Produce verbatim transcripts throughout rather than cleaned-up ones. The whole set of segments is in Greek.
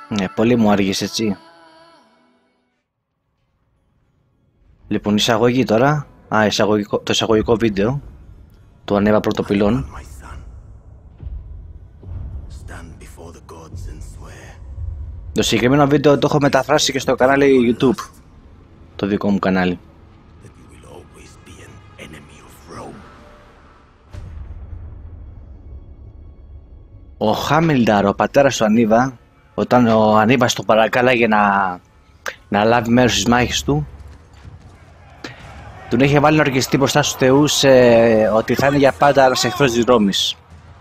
Ναι, πολύ μου άργησε έτσι. Λοιπόν, εισαγωγή τώρα. Α, εισαγωγικό, το εισαγωγικό βίντεο του ανέβα πρωτοπυλών. Το συγκεκριμένο βίντεο το έχω μεταφράσει και στο κανάλι YouTube. Το δικό μου κανάλι. Ο Χάμιλνταρ, ο πατέρας του Ανίβα, όταν ο Ανίβας τον παρακάλαγε να, να λάβει μέρος στις μάχες του, τον είχε βάλει να ορκιστεί μπροστά στους θεούς ε, ότι θα είναι για πάντα ένας εχθρός της Ρώμης.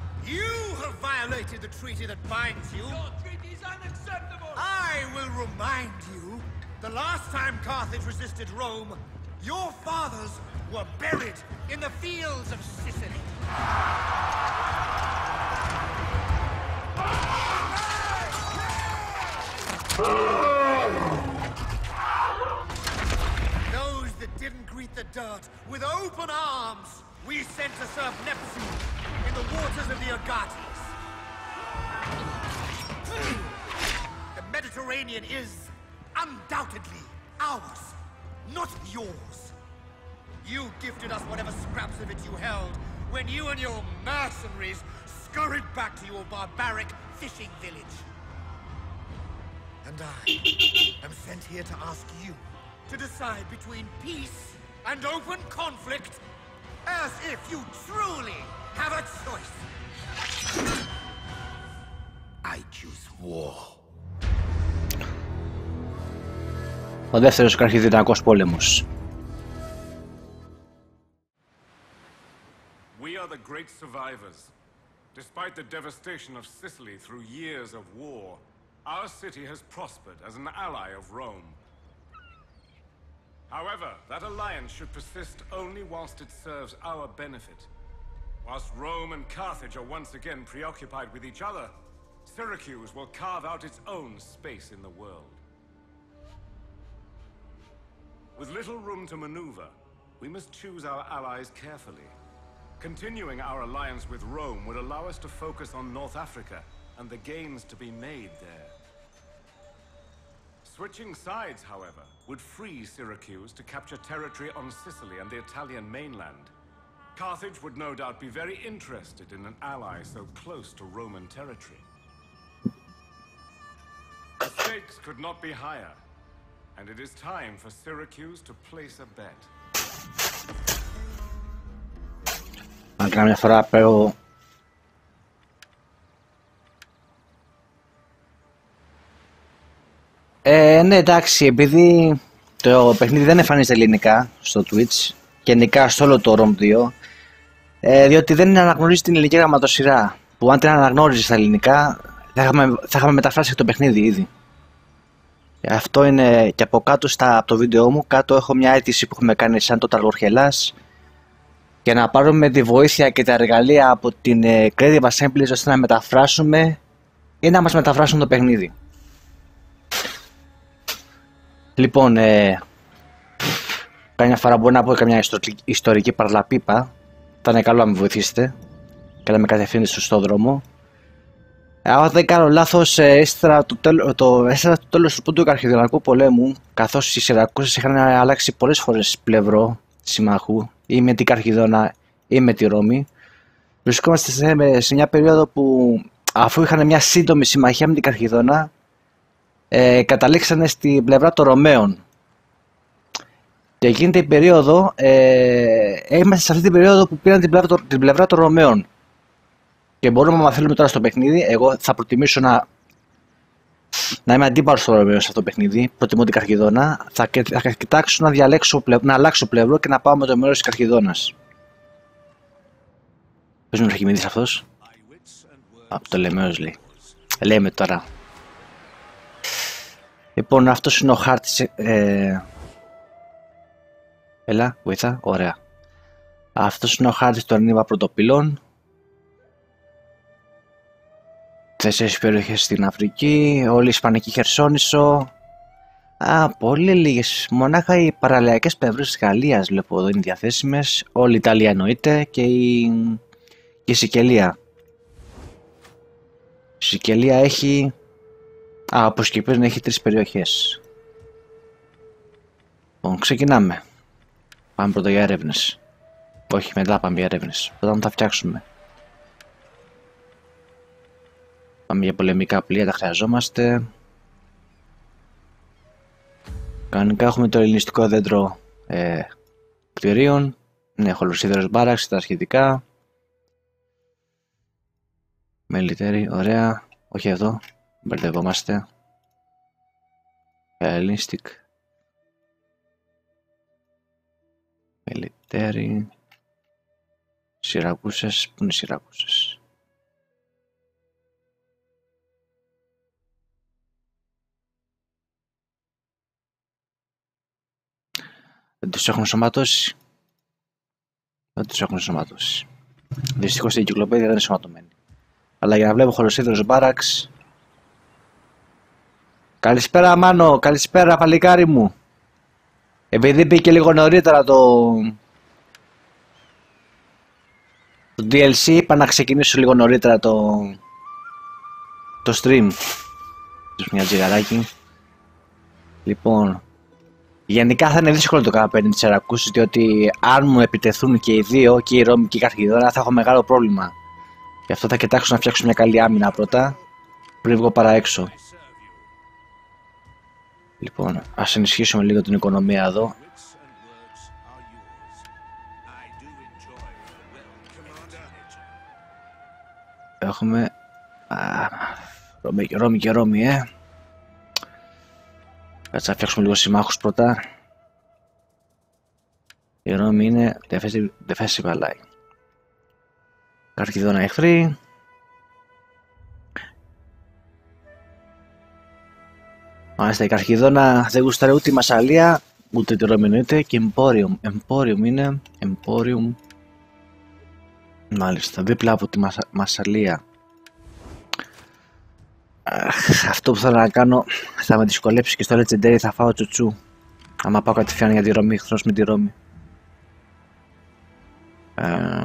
Those that didn't greet the dirt with open arms, we sent to serve Neptune in the waters of the Agates. The Mediterranean is undoubtedly ours, not yours. You gifted us whatever scraps of it you held when you and your mercenaries scurried back to your barbaric fishing village. And I am sent here to ask you to decide between peace and open conflict, as if you truly have a choice. I choose war. Ο δεύτερος καρχιδυνακός πόλεμος. We are the great survivors. Despite the devastation of Sicily through years of war, our city has prospered as an ally of Rome. However, that alliance should persist only whilst it serves our benefit. Whilst Rome and Carthage are once again preoccupied with each other, Syracuse will carve out its own space in the world. With little room to maneuver, we must choose our allies carefully. Continuing our alliance with Rome would allow us to focus on North Africa and the gains to be made there. Switching sides, however, would free Syracuse to capture territory on Sicily and the Italian mainland. Carthage would no doubt be very interested in an ally so close to Roman territory. The stakes could not be higher, and it is time for Syracuse to place a bet. Αν κάνω μια φορά πέρα. Ε, ναι, εντάξει, επειδή το παιχνίδι δεν εμφανίζεται ελληνικά στο Twitch, γενικά στο όλο το Rome δύο, ε, διότι δεν αναγνωρίζει την ελληνική γραμματοσυρά, που αν την αναγνώριζε στα ελληνικά θα είχαμε, θα είχαμε μεταφράσει το παιχνίδι ήδη. Αυτό είναι και από κάτω στα, από το βίντεο μου, κάτω έχω μια αίτηση που έχουμε κάνει σαν το Total War Hellas, για να πάρουμε τη βοήθεια και τα εργαλεία από την ε, Creative Assembly ώστε να μεταφράσουμε ή να μας μεταφράσουν το παιχνίδι. Λοιπόν, ε, καμιά φορά μπορεί να πω καμιά ιστορική παραλαπίπα. Θα είναι καλό να με βοηθήσετε και να με κατευθύνετε στο σωστό δρόμο. Αν δεν κάνω λάθος, έστερα το, τέλ, το, έστερα το τέλος του πρώτου καρχιδυνακού πολέμου, καθώς οι Σιρακούσες είχαν αλλάξει πολλές φορές πλευρό συμμάχου, ή με την Καρχιδόνα ή με τη Ρώμη, βρισκόμαστε σε, σε μια περίοδο που, αφού είχαν μια σύντομη συμμαχία με την Καρχιδόνα, ε, καταλήξανε στην πλευρά των Ρωμαίων. Και γίνεται η περίοδο, ε, είμαστε σε αυτή την περίοδο που πήραν την πλευρά, την πλευρά των Ρωμαίων. Και μπορούμε να θέλουμε τώρα στο παιχνίδι, εγώ θα προτιμήσω να, να είμαι αντίπαλος στο Ρωμαίο σε αυτό το παιχνίδι, προτιμώ την Καρχιδόνα, θα, θα κοιτάξω να, διαλέξω, να αλλάξω πλευρό και να πάω με το μέρος της Καρχιδόνας. Πες μου ο Αρχιμίδης αυτός. Από το Λεμαίος λέει. Λέμε τώρα. Λοιπόν, αυτός είναι ο χάρτης. Ε... Έλα, βοηθά, ωραία. Αυτός είναι ο χάρτης του Ανίβα Πρωτοπυλών. Τέσσερις περιοχές στην Αφρική, όλη η Ισπανική Χερσόνησο. Α, πολύ λίγες. Μονάχα οι παραλιακές πλευρές της Γαλλίας βλέπω εδώ είναι διαθέσιμες. Όλη η Ιταλία εννοείται και η, και η Σικελία. Η Σικελία έχει Α, όπως και πριν έχει τρεις περιοχές. Λοιπόν, ξεκινάμε. Πάμε πρώτα για έρευνες. Όχι, μετά πάμε για έρευνες. Πρώτα να τα φτιάξουμε. Πάμε για πολεμικά πλοία, τα χρειαζόμαστε. Κανονικά έχουμε το ελληνιστικό δέντρο ε, κτηρίων. Ναι, χολοσίδερος μπάραξ, τα σχετικά. Μελιτέρι, ωραία. Όχι εδώ, μπερδευόμαστε. Ελληνιστικ. Μελιτέρι. Σιρακούσες, πού είναι οι Σιρακούσες? Δεν τους έχουν σωματώσει. Δεν τους έχουν σωματώσει. Δυστυχώς η εγκυκλοπαίδεια δεν είναι σωματωμένη. Αλλά για να βλέπω χολοσίδερος μπάραξ. Καλησπέρα Μάνο, καλησπέρα παλικάρι μου. Επειδή μπήκε λίγο νωρίτερα το... το ντι ελ σι, είπα να ξεκινήσω λίγο νωρίτερα το... το stream. Μια τζιγαράκι. Λοιπόν, γενικά θα είναι δύσκολο το καμπένι της Σιρακούσης, διότι αν μου επιτεθούν και οι δύο, και η Ρώμη και η Καρχιδόνα, θα έχω μεγάλο πρόβλημα. Γι' αυτό θα κοιτάξω να φτιάξω μια καλή άμυνα πρώτα, πριν βγω παρά έξω. Λοιπόν, ας ενισχύσουμε λίγο την οικονομία εδώ. Έχουμε... Α, Ρώμη, Ρώμη και Ρώμη, ε. Κάτσε να φτιάξουμε λίγο συμμάχους πρώτα. Η Ρώμη είναι defensive ally. Καρχιδόνα εχθροί. Μάλιστα, η Καρχιδόνα δεν γουστάρει ούτε η Μασσαλία, ούτε τη Ρώμη εννοείται, και Emporium. Emporium είναι, Emporium. Μάλιστα, δίπλα από τη Μασα... Μασσαλία. Αχ, αυτό που θέλω να κάνω θα με δυσκολέψει και στο Legendary θα φάω τσουτσού. Άμα πάω κατευθείαν για τη Ρώμη, εχθρός με τη Ρώμη. Ε...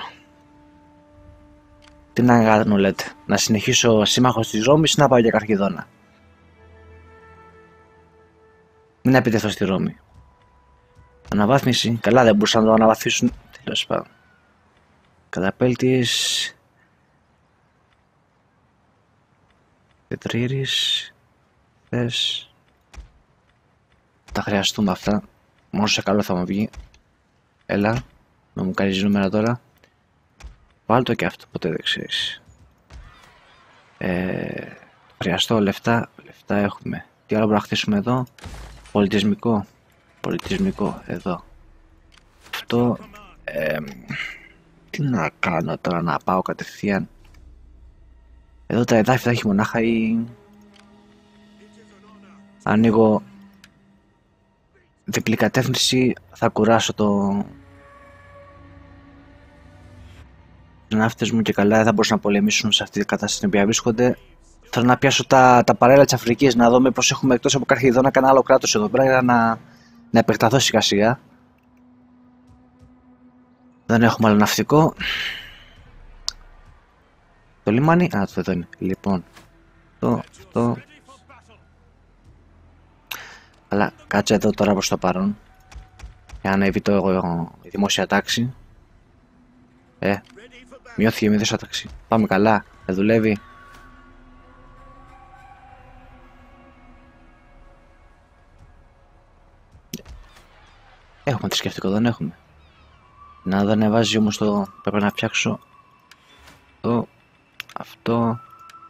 Τι να κάνω λέτε, να συνεχίσω σύμμαχος της Ρώμης ή να πάω για Καρχιδόνα? Μην επιτεθώ στη Ρώμη. Αναβάθμιση, καλά δεν μπορούσαν να το αναβαθμίσουν. Τέλος πάντων. Καταπέλτης. Τετρήρης. Θες. Τα χρειαστούμε αυτά. Μόνο σε καλό θα μου βγει. Έλα. Να μου κάνεις νούμερα τώρα. Βάλ' το και αυτό, ποτέ δεν ξέρεις. Ε, χρειαστώ λεφτά. Λεφτά έχουμε. Τι άλλο μπορούμε να χτίσουμε εδώ? Πολιτισμικό. Πολιτισμικό. Εδώ. Αυτό. Ε, τι να κάνω τώρα, να πάω κατευθείαν? Εδώ τα εδάφη θα έχει μονάχα ή... Ανοίγω διπλή κατεύθυνση, θα κουράσω το... τους ναύτες μου και καλά δεν θα μπορούσαν να πολεμήσουν σε αυτή την κατάσταση στην οποία βρίσκονται. Θέλω να πιάσω τα, τα παρέλα της Αφρικής, να δω μήπως έχουμε εκτός από Καρχιδόνα κανένα άλλο κράτος εδώ πέρα για να, να επεκταθώ σιγά σιγά. Δεν έχουμε άλλο ναυτικό. Το λιμάνι, α, το εδώ είναι. Λοιπόν, το, αυτό. Αλλά κάτσε εδώ τώρα προς το παρόν. Για να ανέβει το, η δημόσια τάξη. Ε, μειώθηκε η δημόσια τάξη. Πάμε καλά, δεν δουλεύει. Έχουμε θρησκευτικό, δεν έχουμε. Να δεν ανεβάζει όμως το... Πρέπει να φτιάξω το... Αυτό...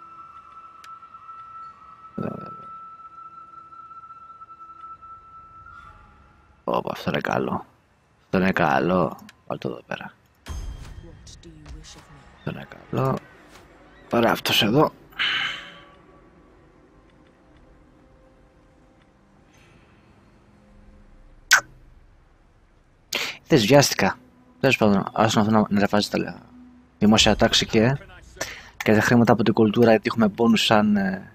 Ωπα, αυτό είναι καλό. Αυτό είναι καλό. Βάλ' το εδώ πέρα. Αυτό είναι καλό. Τώρα αυτός εδώ. Δεν βιάστηκα. Τέλος πάντων, ας να ρεφάζει τα δημόσια τάξη και και τα χρήματα από την κουλτούρα, γιατί έχουμε πόνους σαν ε...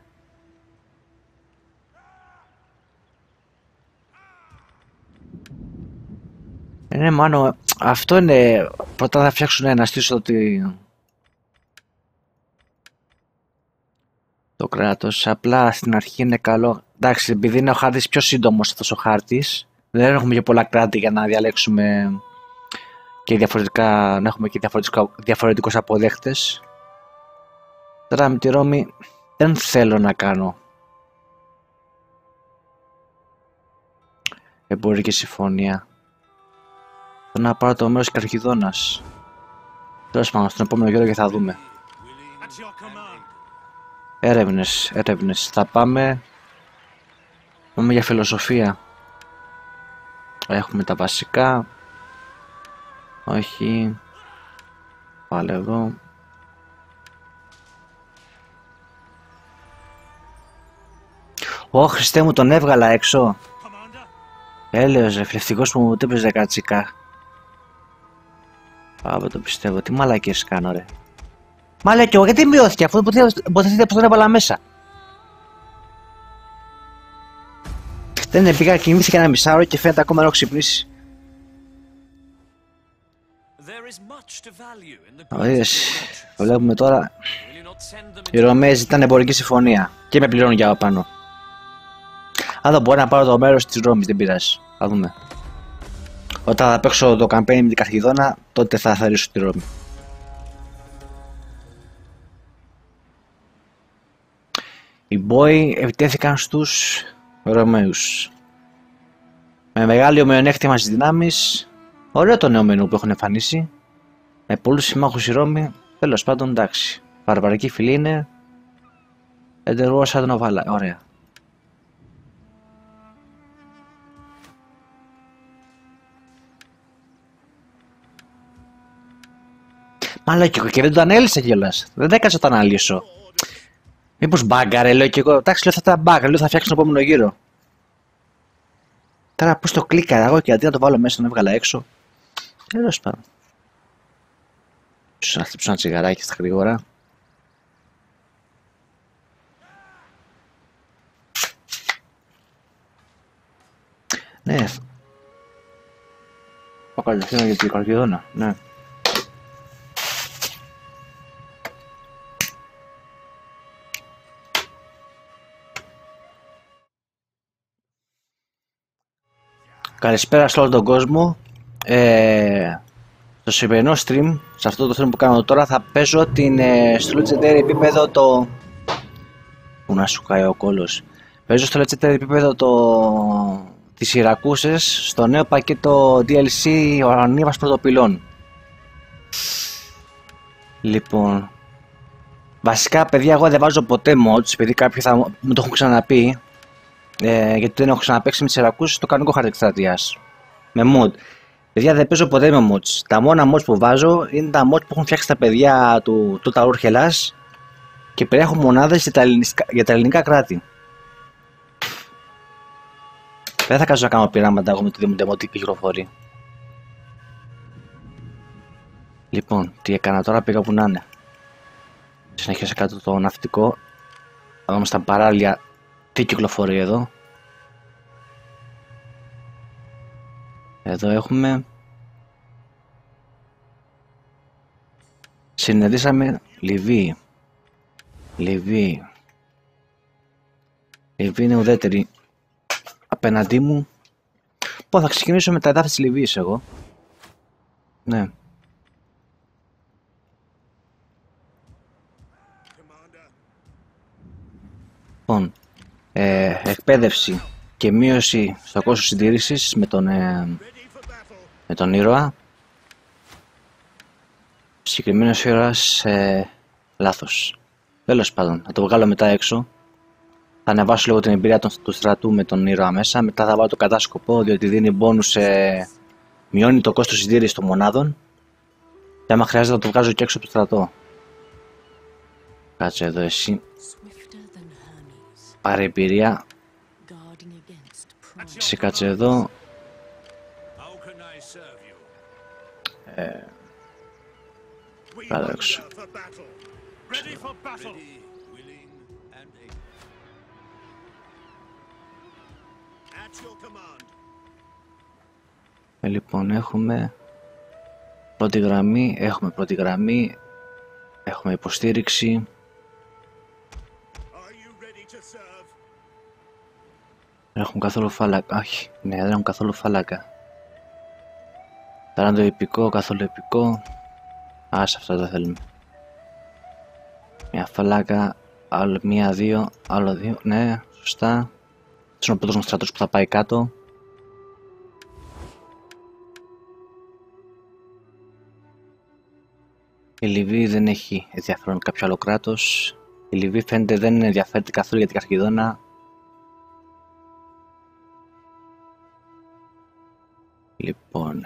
ναι, μάνο, αυτό είναι. Πρώτα θα φτιάξουν να στήσω το, το κράτος. Απλά στην αρχή είναι καλό. Εντάξει, επειδή είναι ο χάρτης πιο σύντομος αυτός ο χάρτης, δεν έχουμε και πολλά κράτη για να διαλέξουμε και διαφορετικά, να έχουμε και διαφορετικούς αποδέχτες. Τώρα με τη Ρώμη δεν θέλω να κάνω εμπορική συμφωνία. Θέλω να πάρω το μέρος της Καρχιδόνας. Τέλος πάντων, στον επόμενο γύρο και θα δούμε. Έρευνες, έρευνες. Θα πάμε... Πάμε για φιλοσοφία. Έχουμε τα βασικά. Όχι. Πάλι εδώ. Ω, Χριστέ μου, τον έβγαλα έξω. Έλεος ρε, ευτυχώς που μου τέπαιζε κατσικά. Πάμε, το πιστεύω. Τι μαλακίες κάνω ρε. Μα λέω κι εγώ, γιατί μειώθηκε αφού υποθέσετε πως τον έβαλα μέσα. Δεν είναι, πήγα, κοιμήθηκα ένα μισάωρο και φαίνεται ακόμα να έχω ξυπνήσει. Είδες, το βλέπουμε τώρα. Οι Ρωμαίοι ζητάνε εμπορική συμφωνία και με πληρώνουν για πάνω. Αν δεν μπορώ να πάρω το μέρος της Ρώμης, δεν πειράζει. Θα δούμε. Όταν θα παίξω το campaign με την Καρχιδόνα, τότε θα θαρρήσω τη Ρώμη. Οι Μπόοι επιτέθηκαν στους Ρωμαίους. Με μεγάλη ομοιονέκτημα στις δυνάμεις. Ωραίο το νέο μενού που έχουν εμφανίσει. Με πολλούς συμμάχους η Ρώμη. Τέλος πάντων, εντάξει. Βαρβαρική φυλή είναι. Εντερό σαν τον Οβάλα. Ωραία. Μα λέω και εγώ και δεν το ανέλησα κιόλας. Δεν έκατσα το αναλύσω. Μήπως μπάγκαρε, λέω και εγώ. Εντάξει, λέω θα τα μπάγκαρε, λέω θα φτιάξω τον επόμενο γύρο. Τώρα πώς το κλίκαρα εγώ και αντί να το βάλω μέσα, τον έβγαλα έξω. Τέλος πάντων. Ίσως να χτυπήσω ένα τσιγαράκι στα γρήγορα. Ναι. Πάω κατευθείαν για την Καρχιδόνα, ναι. Καλησπέρα σε όλο τον κόσμο. Ε, στο σημερινό stream, σε αυτό το stream που κάνω τώρα, θα παίζω την ε, στο legendary επίπεδο το... Πού να σου κάει ο κόλος. Παίζω στο legendary επίπεδο το... τις Σιρακούσες στο νέο πακέτο ντι ελ σι ο Ανίβας Πρωτοπυλών. Λοιπόν, βασικά παιδιά, εγώ δεν βάζω ποτέ mods, επειδή κάποιοι θα μου το έχουν ξαναπεί. Ε, γιατί δεν έχω ξαναπαίξει με τις Σιρακούσες στο κανονικό χάρτη εκστρατείας με mod. Παιδιά, δεν παίζω ποτέ με mods. Τα μόνα mods που βάζω είναι τα mods που έχουν φτιάξει τα παιδιά του Total War Hellas και περιέχουν μονάδες για τα, ελληνικά, για τα ελληνικά κράτη. Δεν θα κάτσω να κάνω πειράματα εγώ με το δημοτικό κυκλοφορεί. Λοιπόν, τι έκανα τώρα, πήγα που να είναι. Συνέχισα κάτω το ναυτικό. Θα δούμε στα παράλια τι κυκλοφορεί εδώ. Εδώ έχουμε. Συναντήσαμε Λιβύη. Λιβύη. Λιβύη είναι ουδέτερη απέναντί μου. Πω, θα ξεκινήσω με τα εδάφη της Λιβύης εγώ. Ναι. Λοιπόν, ε, εκπαίδευση και μείωση στο κόστος συντήρησης με τον, ε, με τον ήρωα. Συγκεκριμένος ήρωας, ε, λάθος. Τέλος πάντων, θα το βγάλω μετά έξω. Θα ανεβάσω λίγο την εμπειρία του στρατού με τον ήρωα μέσα. Μετά θα βάλω το κατάσκοπο, διότι δίνει μπόνους, ε, μειώνει το κόστος συντήρησης των μονάδων. Και άμα χρειάζεται να το βγάζω και έξω από το στρατό. Κάτσε εδώ εσύ. Πάρε εμπειρία. Εσύ κάτσε εδώ. Ε, κάτω έξω. Ε, λοιπόν, έχουμε πρώτη γραμμή, έχουμε πρώτη γραμμή, έχουμε υποστήριξη. Δεν έχουν καθόλου φάλακα. Όχι, ναι, δεν έχουν καθόλου φάλακα. Ταράντο επικό, καθόλου επικό. Άσε, αυτό δεν θέλουμε. Μια φαλάκα, άλλο μία, δύο, άλλο δύο. Ναι, σωστά. Στον πρώτο στρατός που θα πάει κάτω. Η Λιβύη δεν έχει ενδιαφέρον κάποιο άλλο κράτος. Η Λιβύη φαίνεται δεν ενδιαφέρεται καθόλου για την Καρχιδόνα. Λοιπόν,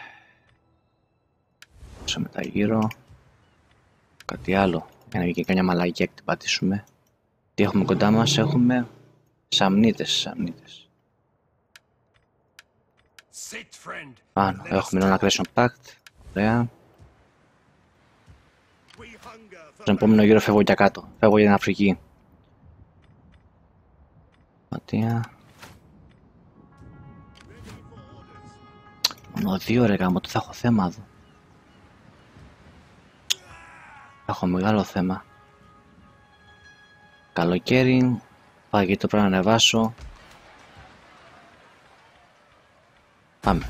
όσο μετά γύρω. Κάτι άλλο, για να βγει και καμιά μαλακία και την πατήσουμε. Τι έχουμε κοντά μας, έχουμε σαμνίτες, σαμνίτες. Πάνω, έχουμε non aggression pact, ωραία. Στον επόμενο γύρο φεύγω για κάτω, φεύγω για την Αφρική. Ματία. Μόνο δύο ρε γάμο, θα έχω θέμα εδώ. Θα έχω μεγάλο θέμα. Καλοκαίρι, φαγητό πρέπει να ανεβάσω. Πάμε.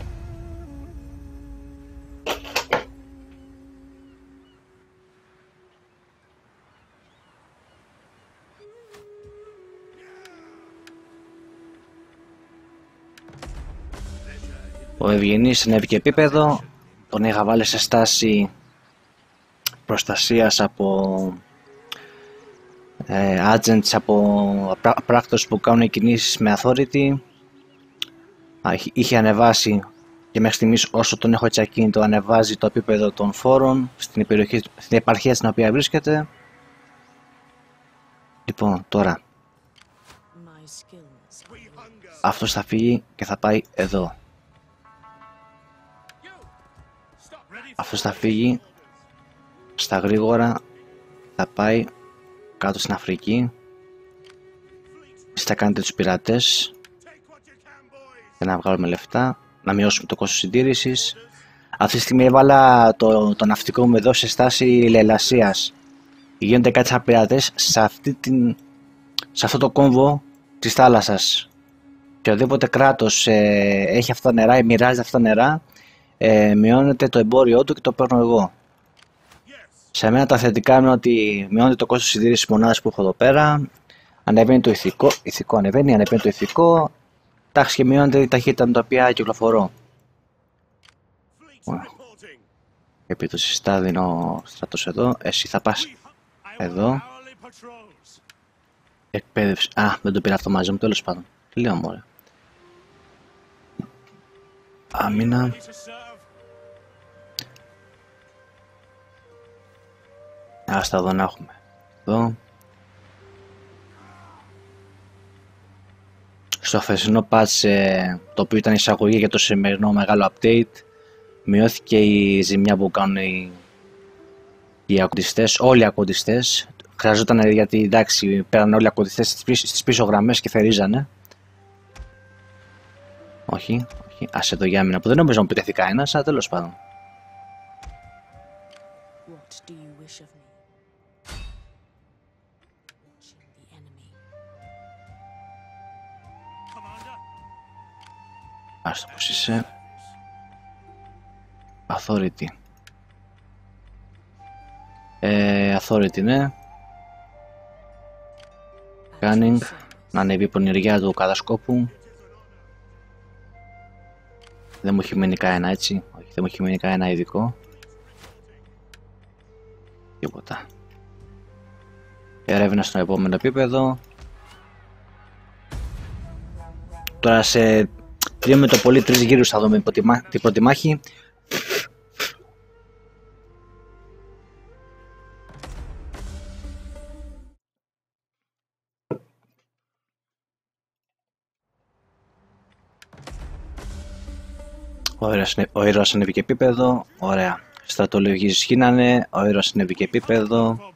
Ο Ευγενής συνέβη και επίπεδο, τον είχα βάλει σε στάση προστασίας από ε, agents, από πράκτορες που κάνουν κινήσεις με authority. Είχε ανεβάσει και μέχρι στιγμής όσο τον έχω έτσι ακίνητο ανεβάζει το επίπεδο των φόρων στην, περιοχή, στην επαρχία στην οποία βρίσκεται. Λοιπόν, τώρα αυτός θα φύγει και θα πάει εδώ. Αυτός θα φύγει στα γρήγορα, θα πάει κάτω στην Αφρική. Εσείς θα κάνετε τους πειρατές για να βγάλουμε λεφτά, να μειώσουμε το κόστος συντήρησης. Αυτή τη στιγμή έβαλα το, το ναυτικό μου εδώ σε στάση λαιλασίας. Γίνονται κάτι σαν πειρατές σε, αυτή την, σε αυτό το κόμβο της θάλασσας. Και οδήποτε κράτος ε, έχει αυτά τα νερά ή μοιράζει αυτά τα νερά, ε, μειώνεται το εμπόριό του και το παίρνω εγώ. Σε μένα τα θετικά είναι ότι μειώνεται το κόστος συντήρησης μονάδας που έχω εδώ πέρα, ανεβαίνει το ηθικό, ηθικό ανεβαίνει, ανεβαίνει το ηθικό, τάξη και μειώνεται η ταχύτητα με τα οποία κυκλοφορώ. Επίδοση στα δίνω στρατός εδώ, εσύ θα πας εδώ. Εκπαίδευση, α, δεν το πήρα αυτό μαζί μου, τέλος πάντων. Τι λέω μωρέ. Άμυνα. Άστα εδώ να έχουμε. Εδώ. Στο χθεσινό patch, ε, το οποίο ήταν εισαγωγή για το σημερινό μεγάλο update, μειώθηκε η ζημιά που κάνουν οι, οι ακοντιστές, όλοι οι ακοντιστές. Χρειαζόταν γιατί εντάξει πέραν όλοι οι ακοντιστές στις πίσω, στις πίσω γραμμές και θερίζανε. Όχι, όχι, ας εδώ για άμυνα που δεν νομίζω να μου επιτεθεί κανένας, αλλά τέλος πάντων. Άστο πως είσαι. Authority. Ε, authority ναι. Cunning. Να ανέβει η πονηριά του κατασκόπου. Δεν μου έχει μείνει κανένα έτσι. Όχι, δεν μου έχει μείνει κανένα ειδικό. Τίποτα. Ερεύνα στο επόμενο επίπεδο. Τώρα σε δύο με το πολύ τρεις γύρους θα δούμε την πρώτη μάχη. Ο ήρωας ανέβηκε επίπεδο, ωραία. Στρατολογίες γίνανε, ο ήρωας ανέβηκε επίπεδο.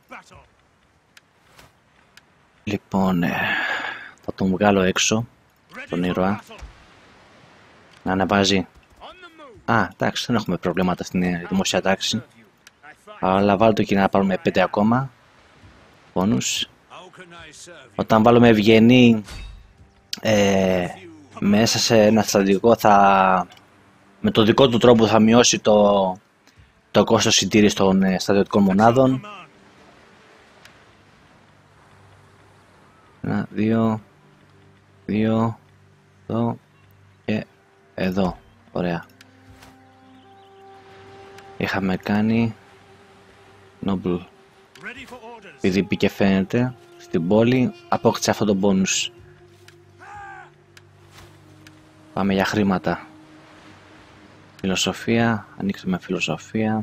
Λοιπόν, ε, θα τον βγάλω έξω, τον ήρωα. Να ανεβάζει. Α, εντάξει, δεν έχουμε προβλήματα στην δημοσία τάξη. Αλλά βάλω το και να πάρουμε πέντε ακόμα πόνους. Όταν βάλουμε ευγενή ε, μέσα σε ένα στρατηγικό θα, με το δικό του τρόπο θα μειώσει το, το κόστος συντήρησης των ε, στρατιωτικών μονάδων. Ένα, δύο, δύο, εδώ και εδώ. Ωραία. Είχαμε κάνει Noble. Επειδή πήγε φαίνεται στην πόλη, απόκτησε αυτό το bonus. Πάμε για χρήματα. Φιλοσοφία, ανοίξουμε φιλοσοφία.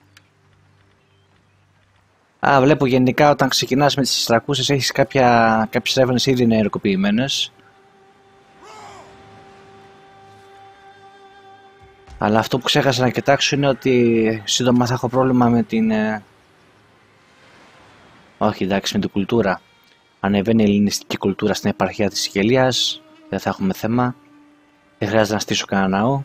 Α, βλέπω γενικά όταν ξεκινάς με τις συστρακούσες έχεις κάποια, κάποιες έρευνες ήδη ενεργοποιημένες. Αλλά αυτό που ξέχασα να κοιτάξω είναι ότι σύντομα θα έχω πρόβλημα με την... Ε... Όχι, εντάξει, με την κουλτούρα. Ανεβαίνει η ελληνιστική κουλτούρα στην επαρχία της Σικελίας, δεν θα έχουμε θέμα. Δεν χρειάζεται να στήσω κανένα ναό.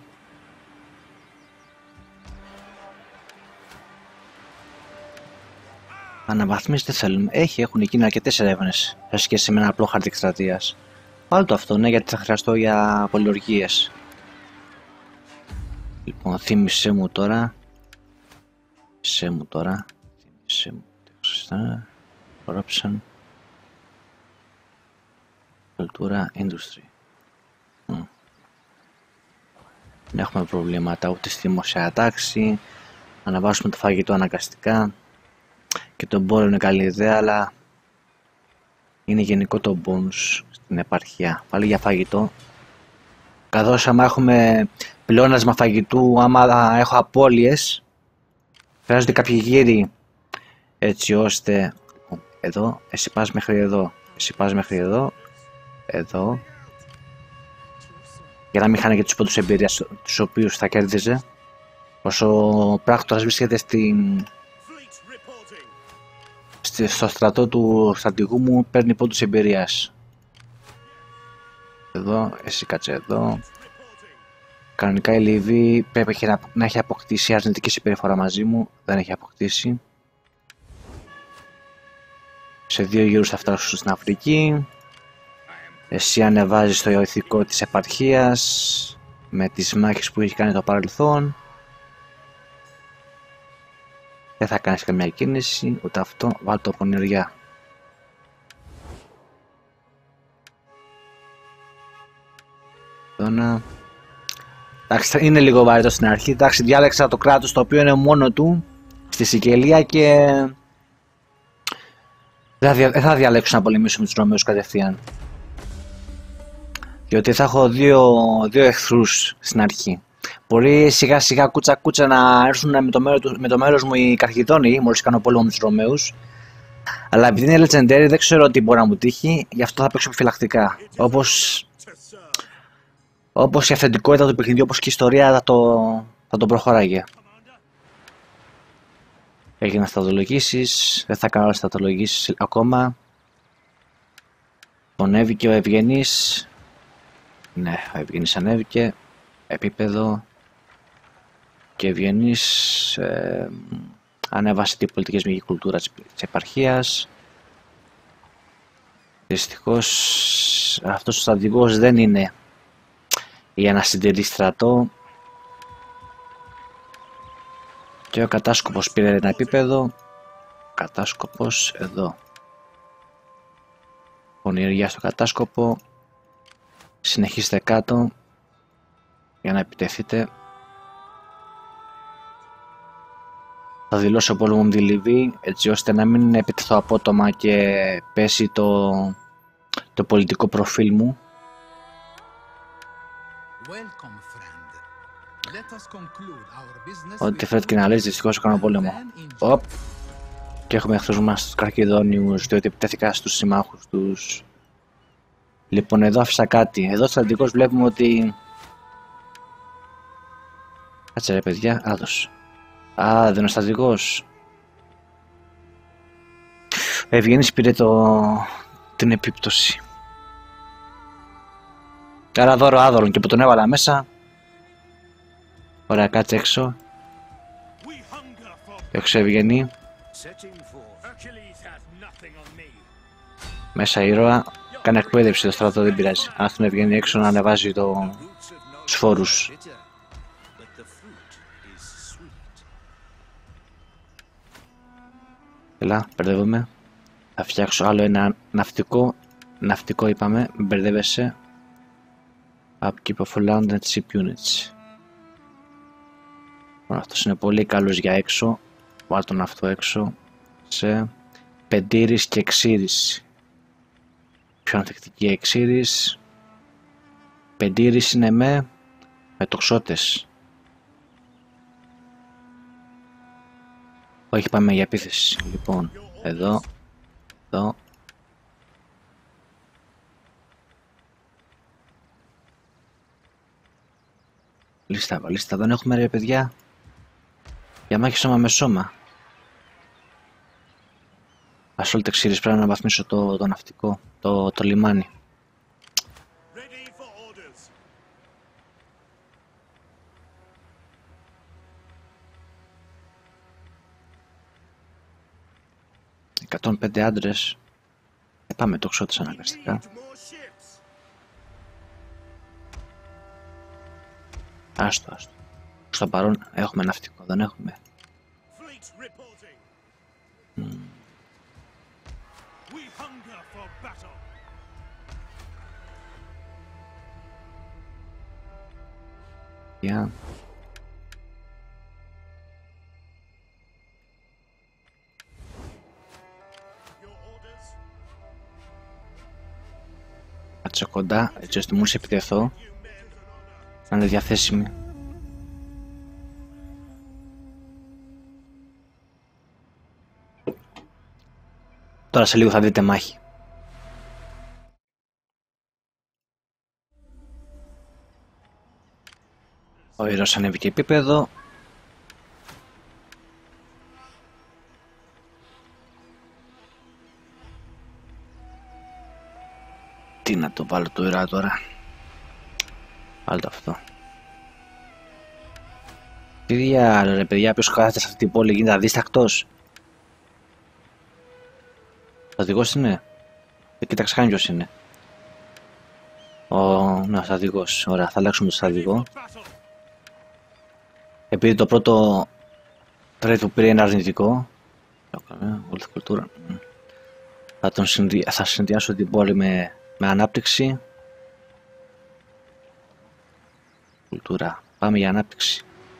Αναβαθμίσεις δεν θέλουμε. Έχει, έχουν γίνει αρκετές έρευνες σε σχέση με ένα απλό χάρτη εκστρατείας. Πάλι το αυτό, ναι, γιατί θα χρειαστώ για πολιοργίες. Λοιπόν, θύμισέ μου τώρα. Θύμισέ μου τώρα. Θύμισέ μου. Corruption. Κουλτούρα, industry. Mm. Δεν έχουμε προβλήματα ούτε στη δημοσία τάξη. Αναβάσουμε το φαγητό αναγκαστικά. Και το εμπόριο είναι καλή ιδέα, αλλά είναι γενικό το bonus στην επαρχία. Πάλι για φαγητό. Καθώς άμα έχουμε πλεόνασμα φαγητού, άμα έχω απώλειες, χρειάζονται κάποιοι γύροι έτσι ώστε εδώ, εσύ πας μέχρι εδώ, εσύ πας μέχρι εδώ, εδώ, για να μην χάνει και τους πόντους εμπειρίας τους οποίους θα κέρδιζε. Όσο ο πράκτορας βρίσκεται στην... στο στρατό του στρατηγού μου, παίρνει πόντους εμπειρίας. Εδώ, εσύ κάτσε εδώ. Κανονικά η Λιβύη πρέπει να έχει αποκτήσει αρνητική συμπεριφορά μαζί μου, δεν έχει αποκτήσει. Σε δύο γύρους θα φτάσω στην Αφρική. Εσύ ανεβάζεις το ηθικό της επαρχίας με τις μάχες που έχει κάνει το παρελθόν. Δεν θα κάνεις καμία κίνηση, ούτε αυτό, βάλ' το πονηριά. Εδώ. Εντάξει, είναι λίγο βαρετό στην αρχή. Εντάξει, διάλεξα το κράτος το οποίο είναι μόνο του στη Σικελία και δεν θα διαλέξω να πολεμήσω με τους Ρωμαίους κατευθείαν. Διότι θα έχω δύο, δύο εχθρούς στην αρχή. Μπορεί σιγά σιγά κούτσα κούτσα να έρθουν με το, μέρο, με το μέρος μου οι Καρχιδόνοι, μόλις κάνω πόλεμο με τους Ρωμαίους. Αλλά επειδή είναι legendary δεν ξέρω τι μπορεί να μου τύχει, γι' αυτό θα παίξω επιφυλακτικά. Όπως, όπως η αυθεντικότητα του παιχνιδιού, όπως και η ιστορία θα το, θα το προχωράγε. Έγιναν στατολογήσεις, δεν θα κάνω άλλες στατολογήσεις ακόμα. Ανέβηκε ο Ευγενής. Ναι, ο Ευγενής ανέβηκε. Επίπεδο. Και ο Ευγενής ε, ανέβασε την πολιτική κουλτούρα της επαρχίας. Δυστυχώς αυτός ο στρατηγός δεν είναι για να συντηρεί στρατό. Και ο κατάσκοπος πήρε ένα επίπεδο. Κατάσκοπος εδώ. Πονηριά στο κατάσκοπο. Συνεχίστε κάτω για να επιτεθείτε. Θα δηλώσω πόλεμο με τη Λιβύη έτσι ώστε να μην επιτεθώ απότομα και πέσει το, το πολιτικό προφίλ μου. Ό,τι φέρετε και να λες, δυστυχώς κάνω πόλεμο. Οπ. Και έχουμε εχθρούς μας τους Καρκιδόνιους, διότι επιτέθηκα στους συμμάχους τους. Λοιπόν, εδώ άφησα κάτι. Εδώ στρατηγικός βλέπουμε ότι... Κάτσε ρε παιδιά, άδος. Α, δεν είναι στρατηγικός. Ευγενής πήρε το... την επίπτωση. Άρα δώρο άδωρον και που τον έβαλα μέσα. Ωραία, κάτσε έξω. Έξω Ευγενή. Μέσα ήρωα, κάνει εκπαίδευση το στρατό, δεν πειράζει. Αν θέλει να βγαίνει έξω να ανεβάζει το... τους φόρους. Έλα, μπερδεύομαι. Θα φτιάξω άλλο ένα ναυτικό. Ναυτικό είπαμε, μπερδεύεσαι. Upkeep of land and ship units. Αυτός είναι πολύ καλός για έξω. Βάλ τον αυτό έξω. Σε πεντήρης και εξήρης. Πιο ανθεκτική εξήρης. Πεντήρης είναι με με τοξότες. Όχι, πάμε για επίθεση. Λοιπόν, εδώ, εδώ. Λίστα, λίστα, δεν έχουμε ρε παιδιά. Για μάχη σώμα με σώμα. Ασόλτε ξύρις, πρέπει να βαθμίσω το, το ναυτικό, το, το λιμάνι. εκατόν πέντε άντρες. Ε, πάμε το ξώτες αναγκαστικά. Άστο, άστο. Στο παρόν έχουμε ναυτικό, δεν έχουμε. Mm. Yeah. Κάτσε κοντά, έτσι ώστε μόλις επιτεθώ να είναι διαθέσιμη. Τώρα σε λίγο θα δείτε μάχη. Ο ήρωας ανέβηκε επίπεδο. Τι να το βάλω το ήρωα τώρα. Βάλτε αυτό. Τι διάλο ρε παιδιά, ποιος κάθεται σε αυτή την πόλη γίνεται αδίστακτος. Ο οδηγός είναι. Δεν κοίταξε καν ποιος είναι. Ο... ναι, ο στρατηγός. Ωραία, θα αλλάξουμε το στρατηγό. Επειδή το πρώτο trade που πήρε είναι αρνητικό. Όλη κουλτούρα. Θα, τον συνδυ... θα συνδυάσω την πόλη με, με ανάπτυξη. Κουλτούρα. Πάμε για ανάπτυξη.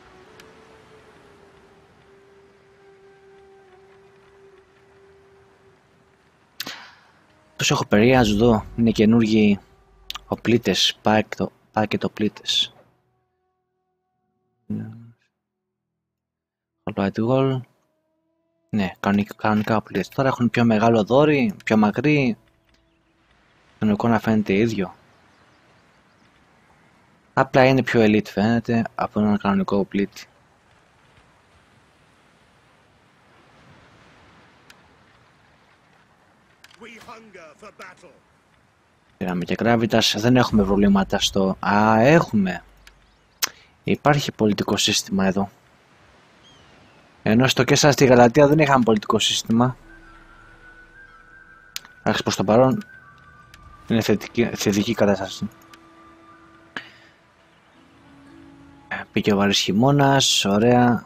Τους έχω περίεργα εδώ. Είναι καινούργιοι οπλίτες. Πάει και το, πάει και το οπλίτες. Goal. Ναι, κανονικά, κανονικά οπλίτες. Τώρα έχουν πιο μεγάλο δόρυ, πιο μακρύ. Τον εικόνα φαίνεται ίδιο. Απλά είναι πιο elite φαίνεται από έναν κανονικό οπλίτη. Πήραμε και Gravitas, δεν έχουμε προβλήματα στο... Α, έχουμε! Υπάρχει πολιτικό σύστημα εδώ. Ενώ στο Κέσα στη Γαλατεία δεν είχαμε πολιτικό σύστημα. Άρχισε προς το παρόν. Είναι θετική, θετική κατάσταση. Πήγε ο βαρύς χειμώνας, ωραία.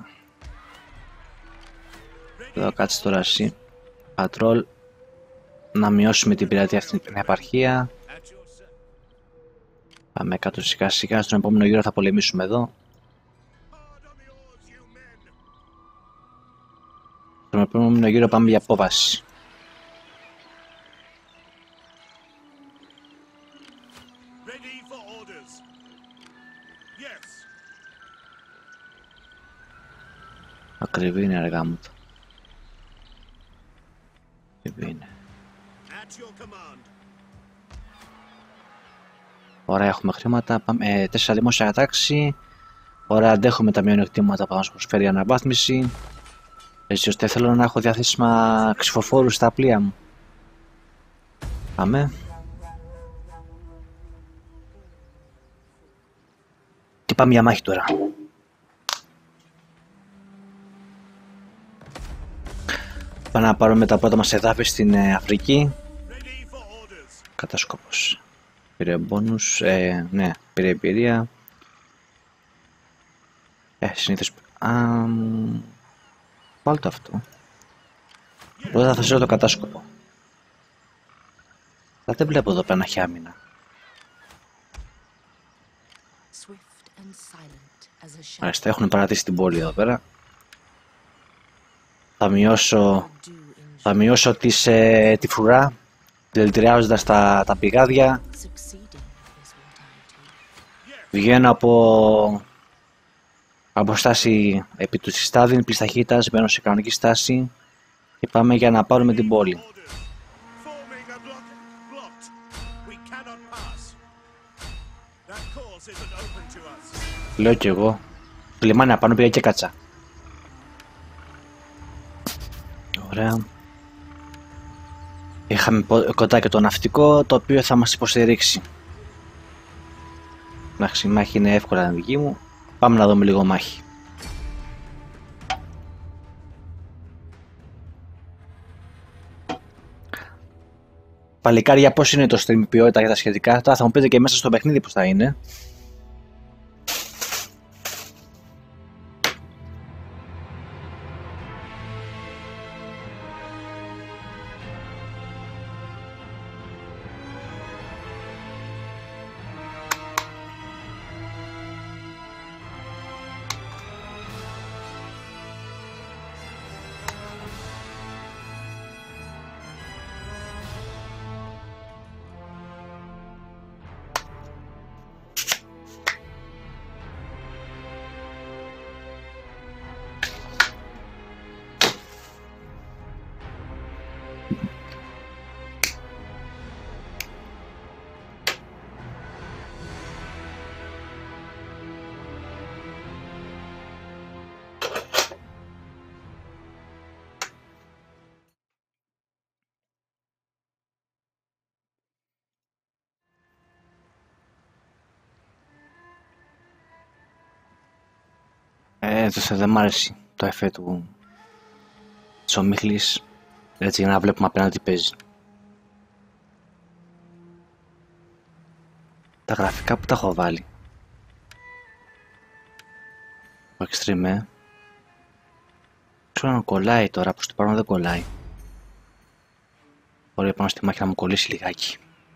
Εδώ κάτσε τώρα εσύ. Πατρόλ. Να μειώσουμε την πειρατεία στην επαρχία. Πάμε κάτω σιγά σιγά. Στον επόμενο γύρο θα πολεμήσουμε εδώ. Στον επόμενο γύρο πάμε για απόβαση. Ακριβή είναι αργά μου το. Ακριβή είναι. Ωραία, έχουμε χρήματα. Πάμε, ε, τέσσερα δημόσια κατάξη. Ωραία, αντέχουμε τα μειονεκτήματα που θα μας προσφέρει η αναβάθμιση. Έτσι ώστε θέλω να έχω διαθέσιμα ξυφοφόρους στα πλοία μου. Πάμε. Και πάμε για μάχη τώρα. Πάμε να πάρουμε τα πρώτα μας εδάφη στην ε, Αφρική. Κατάσκοπος. Πήρε μπόνους, ε, ναι, πήρε εμπειρία. Ε, συνήθως... Αμ... Πάλι το αυτό. Πρώτα θα θέσω το κατάσκοπο. Αλλά δεν βλέπω εδώ πέρα να έχει άμυνα. Μάλιστα, έχουν παρατήσει την πόλη εδώ πέρα. Θα μειώσω... Θα μειώσω τις, ε, τη φρουρά, δηλητηριάζοντας τα, τα πηγάδια. Βγαίνω από... από στάση επί του συστάδιν, πλής ταχύτητας, μπαίνω σε κανονική στάση και πάμε για να πάρουμε την πόλη. Λέω κι εγώ. Το λιμάνι απάνω πήγα και κάτσα. Ωραία. Είχαμε κοντά και το ναυτικό, το οποίο θα μας υποστηρίξει. Εντάξει, η μάχη είναι εύκολα να δική μου. Πάμε να δούμε λίγο μάχη. Παλικάρια, πώς είναι το stream ποιότητα για τα σχετικά? Τώρα θα μου πείτε και μέσα στο παιχνίδι πώς θα είναι. Ε, το δεν μ' άρεσε το εφέ του της ομίχλης, έτσι για να βλέπουμε απέναντι τι παίζει. Τα γραφικά που τα έχω βάλει. Το extreme, ε. Ξέρω να κολλάει τώρα, πως το πάνω δεν κολλάει. Μπορεί πάνω στη μάχη να μου κολλήσει λιγάκι.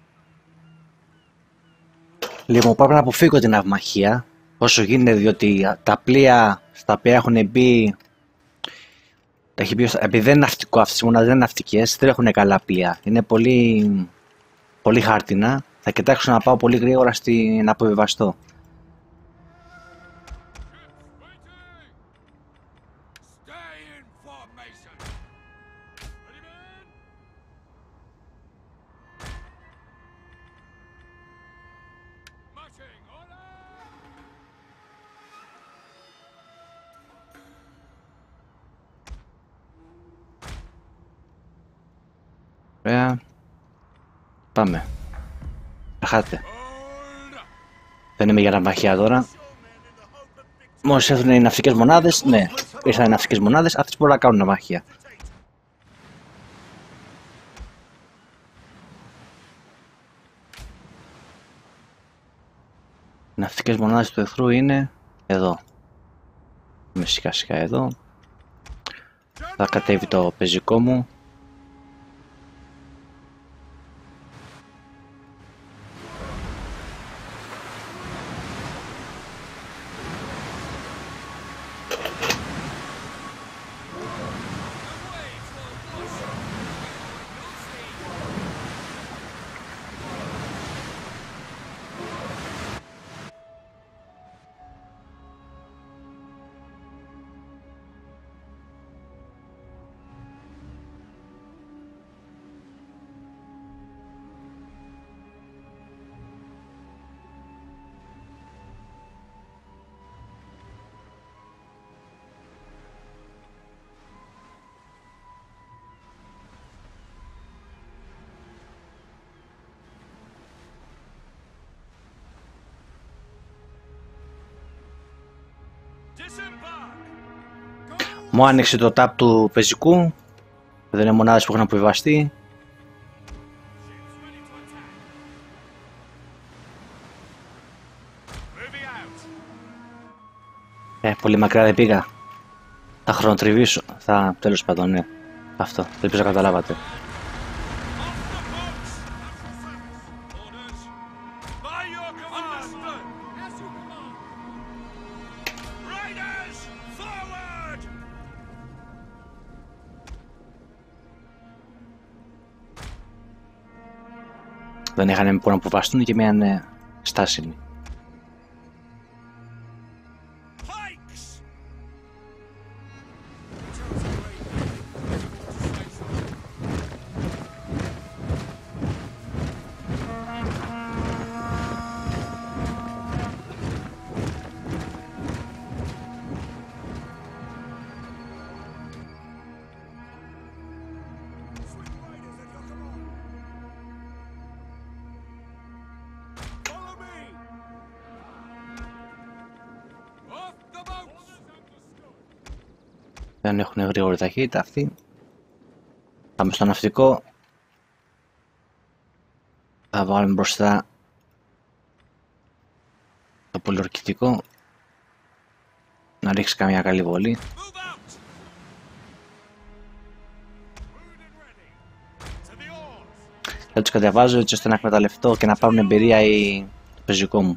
Λοιπόν, πρέπει να αποφύγω την αυμαχία όσο γίνεται, διότι τα πλοία στα οποία έχουν μπει, τα έχει μπει, επειδή δεν είναι ναυτικό, αυτές οι μονάδες δεν είναι ναυτικές, δεν έχουν καλά πλοία, είναι πολύ, πολύ χάρτινα. Θα κοιτάξω να πάω πολύ γρήγορα στην αποβιβαστό. Ωραία. Πάμε. Αχάτε. Δεν είμαι για ναυμαχία τώρα. Μόλις έρθουν οι ναυτικές μονάδες, ναι, ήρθαν οι ναυτικές μονάδες, αυτές μπορούν να κάνουν ναυμαχία. Οι ναυτικές μονάδες του εχθρού είναι εδώ. Είμαι σιγά σιγά εδώ. Θα κατέβει το πεζικό μου. Μου άνοιξε το tab του πεζικού. Δεν είναι μονάδες που έχουν αποβιβαστεί. Ε, πολύ μακριά δεν πήγα. Θα χρονοτριβήσω. Θα, τέλος πάντων, ναι. Αυτό, ελπίζω να καταλάβατε. Δεν είχαν που να αποβαστούν και μείναν στάσιμοι. Δεν έχουν γρήγορη ταχύτητα αυτοί. Πάμε στο ναυτικό. Θα βάλουμε μπροστά το πολιορκητικό. Να ρίξει καμιά καλή βολή. Θα τους κατεβάζω έτσι ώστε να εκμεταλλευτώ και να πάρουν εμπειρία οι το πεζικό μου.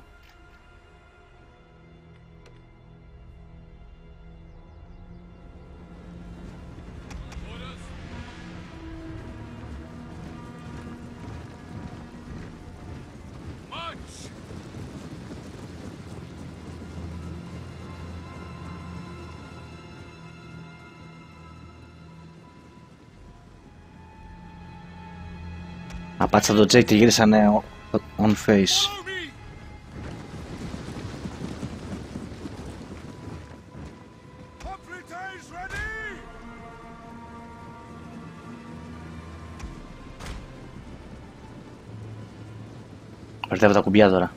Απάτησα το τζέι και γύρισανε on face. Μπερδεύω τα κουμπιά τώρα.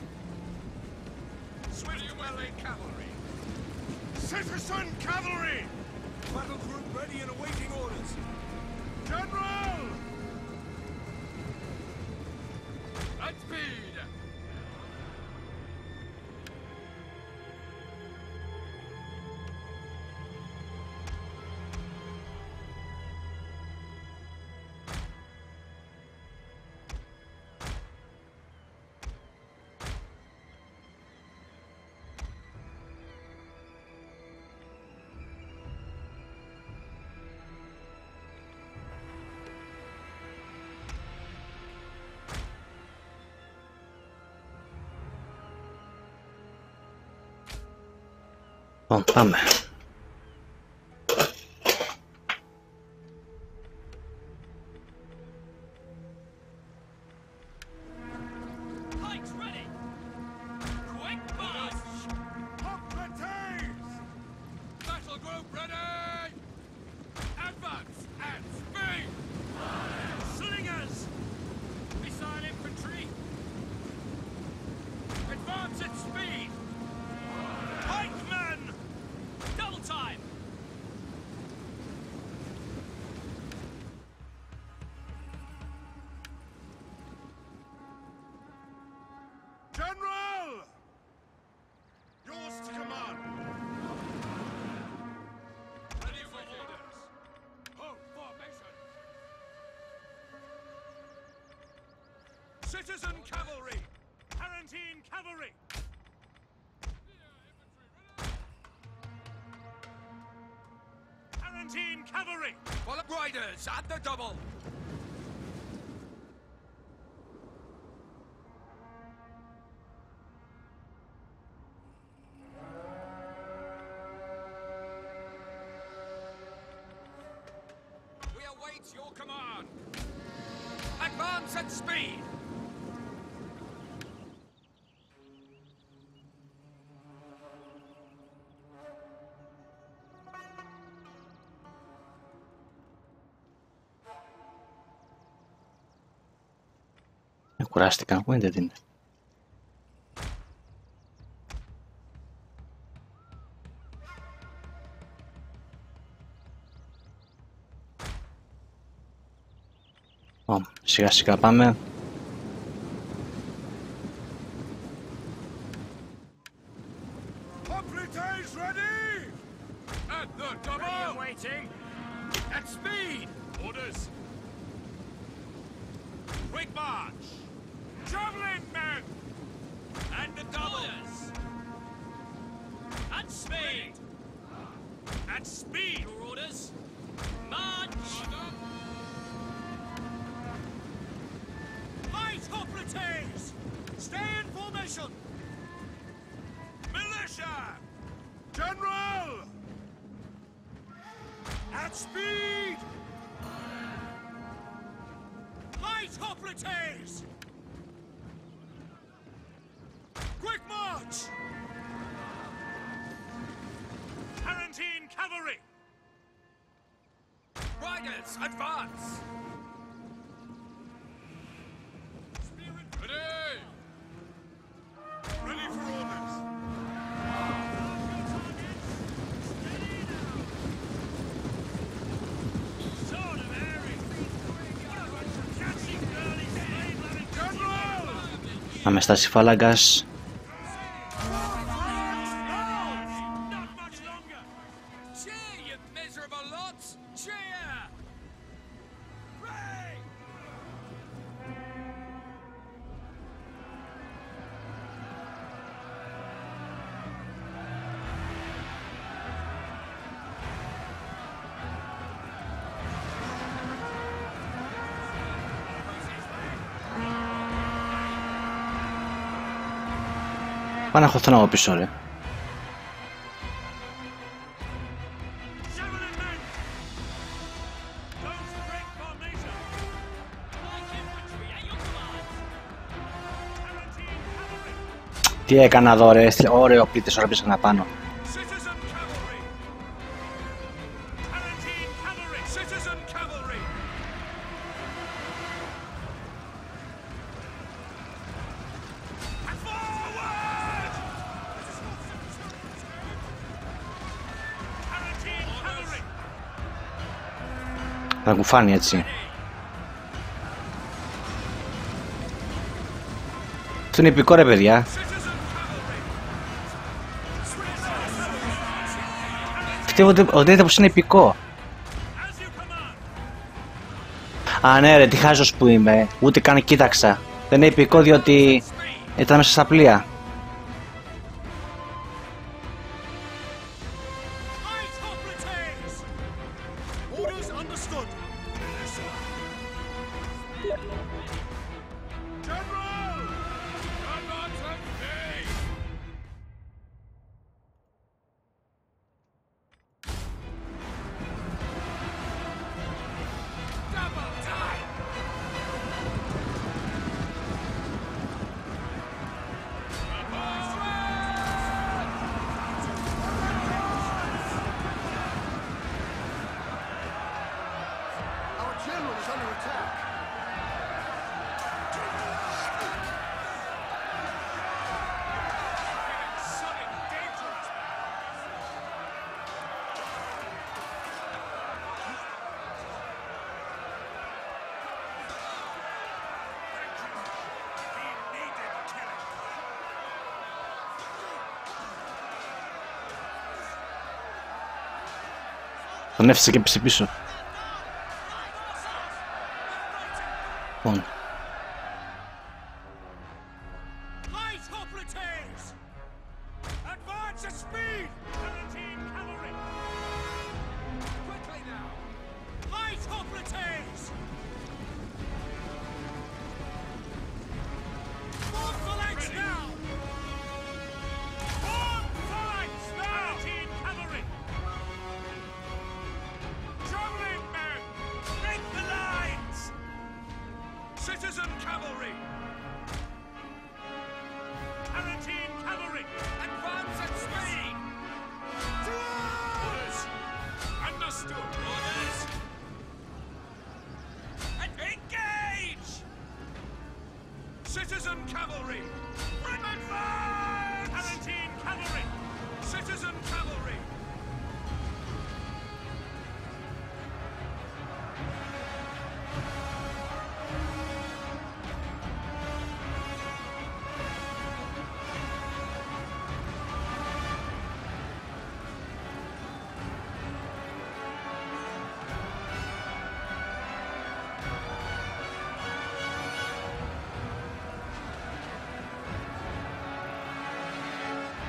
Λοιπόν, πάμε. Citizen cavalry! Tarantine cavalry! Tarantine cavalry! Follow riders at the double! We await your command! Advance at speed! Κουράστηκα, πού είναι δεν είναι. Λοιπόν, σιγά σιγά πάμε. Hoplites ready! At the double! Waiting! At speed! Orders! Quick march! Javelin men! And the doubles! At speed! At speed! Your orders! March! Fight, Hoplites! Stay in formation! Militia! General! At speed! Light Hoplites! Quick march! Tarantine cavalry! Riders, advance! Ready! Ready for orders! Αναστάση φάλαγγας. Πάνε να χωθώ να από πίσω, ρε. Τι έκανα εδώ, ρε. Ωραίο πλήτες, ώρα πίσω να πάνω. Να κουφάνει έτσι. Αυτό είναι επικό, ρε παιδιά. Πιστεύω ότι δεν είναι επικό. Α, ναι, ρε, τι χάζος που είμαι. Ούτε καν κοίταξα. Δεν είναι επικό διότι ήταν μέσα στα πλοία. Τον έφυσε και πίσω πίσω. Λοιπόν.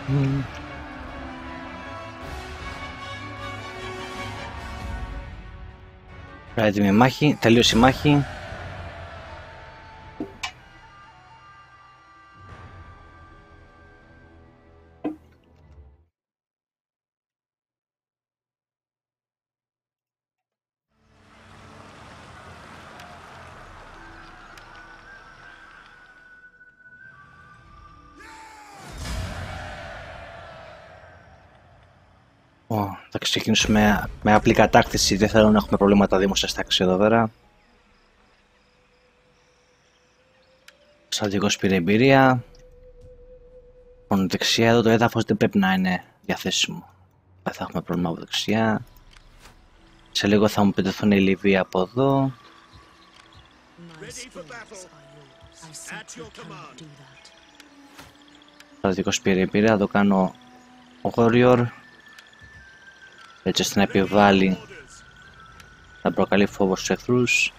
Mm. Έτοιμη η μάχη, τελείωσε η μάχη. Θα ξεκινήσουμε με απλή κατάκτηση, δεν θέλω να έχουμε προβλήματα δημόσιας τάξης εδώ πέρα. Στρατηγός πήρε εμπειρία. Λοιπόν, δεξιά εδώ το έδαφος δεν πρέπει να είναι διαθέσιμο. Δεν θα έχουμε πρόβλημα από δεξιά. Σε λίγο θα μου πετεθούν οι Λιβύοι από εδώ. Στρατηγός πήρε εμπειρία, θα το κάνω Warrior. Έτσι ώστε να επιβάλλει, να προκαλεί φόβο στους εχθρούς.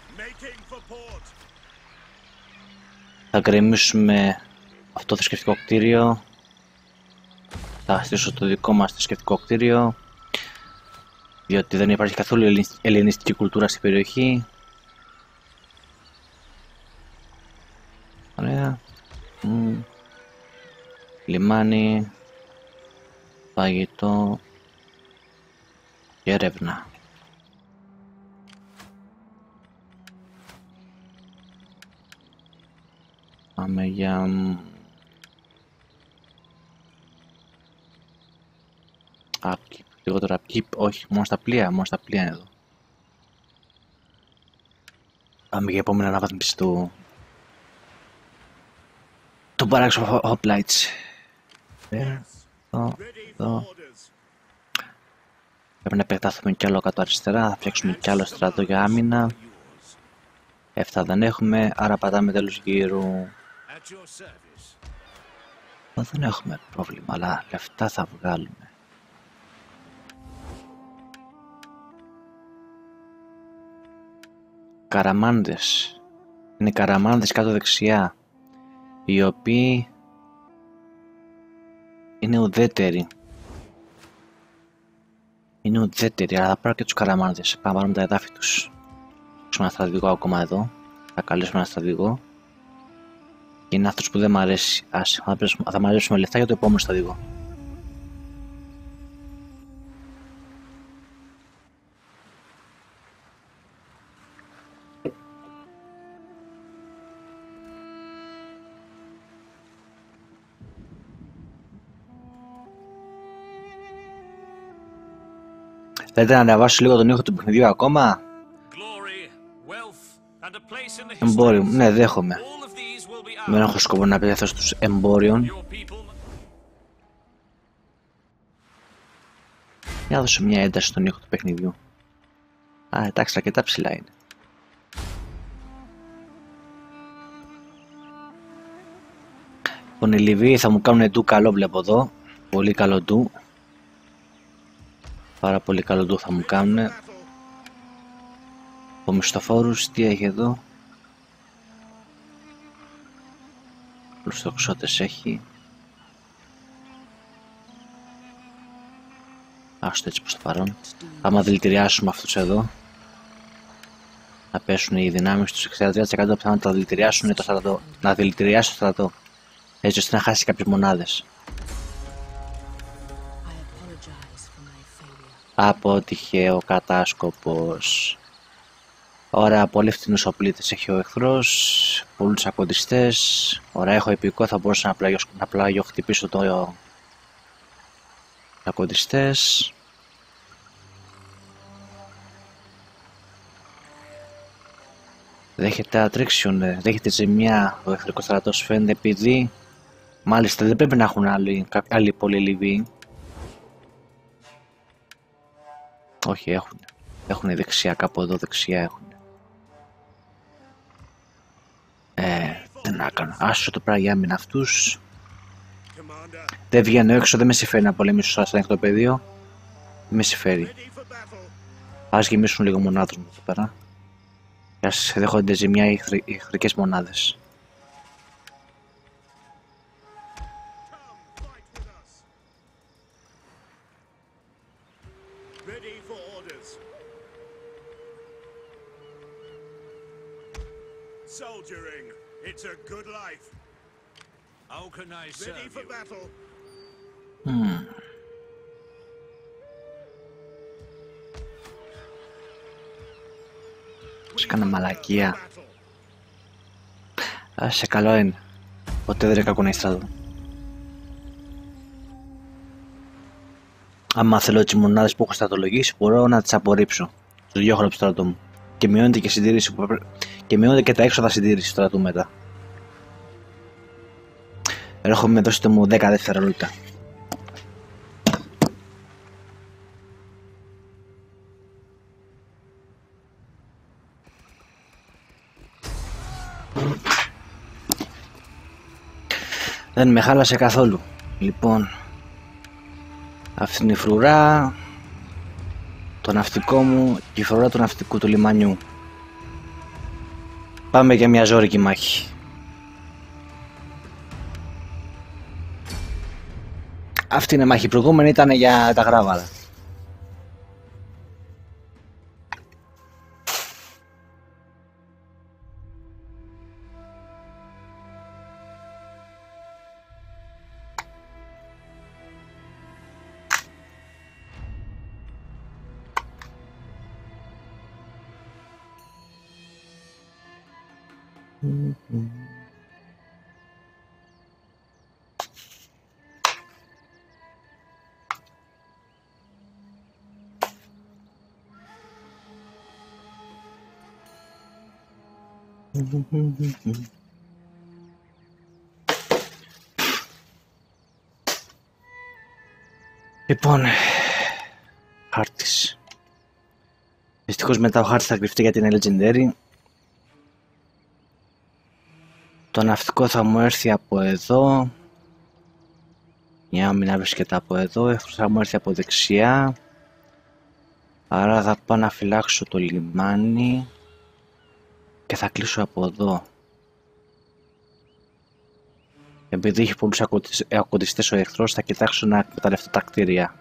Θα γκρεμίσουμε αυτό το θρησκευτικό κτίριο. Θα στήσω το δικό μας θρησκευτικό κτίριο, διότι δεν υπάρχει καθόλου ελληνιστική κουλτούρα στην περιοχή. Ωραία. Mm. Λιμάνι, φαγητό και έρευνα. Πάμε για... Upkeep, λιγότερο upkeep, όχι, μόνο στα πλοία, μόνο στα πλοία είναι εδώ. Πάμε για επόμενη αναβάθμιση του... του barracks of hoplites. Εδώ, εδώ. Πρέπει να επεκτάθουμε κι άλλο κάτω αριστερά, θα φτιάξουμε κι άλλο στρατό για άμυνα. Εφτά δεν έχουμε, άρα πατάμε τέλος γύρου. Δεν έχουμε πρόβλημα, αλλά λεφτά θα βγάλουμε. Καραμάνδες. Είναι καραμάνδες κάτω δεξιά, οι οποίοι είναι ουδέτεροι. Είναι ουδέτεροι, αλλά θα πάρω και τους καραμάνδες. Πάμε να πάρουμε τα εδάφη τους. Έχουμε ένα στρατηγό ακόμα εδώ. Θα καλέσουμε ένα στρατηγό. Και είναι αυτός που δεν μ' αρέσει. Ας, θα μαζέψουμε λεφτά για το επόμενο στρατηγό. Θέλετε να ανεβάσω λίγο τον ήχο του παιχνιδιού ακόμα? Εμπόριο, ναι, δέχομαι. Δεν έχω σκοπό να πεταθώ στους εμπόριων. Για να δώσω μια ένταση στον ήχο του παιχνιδιού. Α, εντάξει, αρκετά ψηλά είναι. Λοιπόν, οι Λιβύοι θα μου κάνουν ντου καλό, βλέπω εδώ. Πολύ καλό ντου. Πάρα πολύ καλό ντου θα μου κάνουν. Ο μισθοφόρους, τι έχει εδώ? Όλους τους τοξότες έχει. Άστο έτσι προς το παρόν. Άμα δηλητηριάσουμε αυτούς εδώ, να πέσουν οι δυνάμεις τους, εξήντα τρία τοις εκατό πιθανόν να τα δηλητηριάσουν το στρατό. Να δηλητηριάσει το στρατό, έτσι ώστε να χάσει κάποιες μονάδες. Αποτύχε ο κατάσκοπος. Ωραία, πολύ φθηνούς οπλίτες έχει ο εχθρός, πολλούς ακοντιστές. Ωραία, έχω επικό, θα μπορούσα να πλάγιο, να πλάγιο χτυπήσω το ακοντιστές. Δέχεται attrition, δέχεται ζημιά ο εχθρικός στρατός, φαίνεται, επειδή μάλιστα δεν πρέπει να έχουν άλλοι, άλλοι πολλοί Λιβύοι. Όχι, έχουν. Έχουν δεξιά, κάπου εδώ δεξιά έχουν. Ε, δεν να κάνω. Άσο το πράγμα για άμυνα αυτούς. Δεν βγαίνω έξω, δεν με συμφέρει να πολεμήσω σαν στο ανοιχτό πεδίο. Δεν με συμφέρει. Ας γεμίσουν λίγο μονάδες μου εδώ πέρα. Και ας δέχονται ζημιά οι εχθρικές μονάδες. others. Soldiering, it's a good life. How can I serve Ready for you? Battle. Mm. Σκάνα μαλακία. Άσε, καλό είναι. Ποτέ δεν είναι κακό να είσαι εδώ. Άμα θέλω τις μονάδες που έχω στρατολογήσει, μπορώ να τις απορρίψω. Τους διώχνω από το στρατό μου. Και μειώνεται και, συντήρηση που... και μειώνεται και τα έξοδα συντήρησης του στρατού μετά. Έρχομαι, δώστε μου δέκα δευτερόλεπτα. Δεν με χάλασε καθόλου. Λοιπόν, αυτή είναι η φρουρά, το ναυτικό μου και η φρουρά του ναυτικού του λιμανιού. Πάμε για μια ζώρικη μάχη. Αυτή είναι η μάχη. Η προηγούμενη ήταν για τα γράβαλα. Mm-hmm. Λοιπόν, χάρτης. Δυστυχώς μετά ο χάρτης θα κρυφτεί γιατί είναι legendary. Το ναυτικό θα μου έρθει από εδώ. Η άμυνα βρίσκεται από εδώ. Εχθρός θα μου έρθει από δεξιά. Άρα θα πάω να φυλάξω το λιμάνι. Και θα κλείσω από εδώ. Επειδή έχει πολλούς ακοντιστές ο εχθρός, θα κοιτάξω να εκμεταλλευτώ τα κτίρια.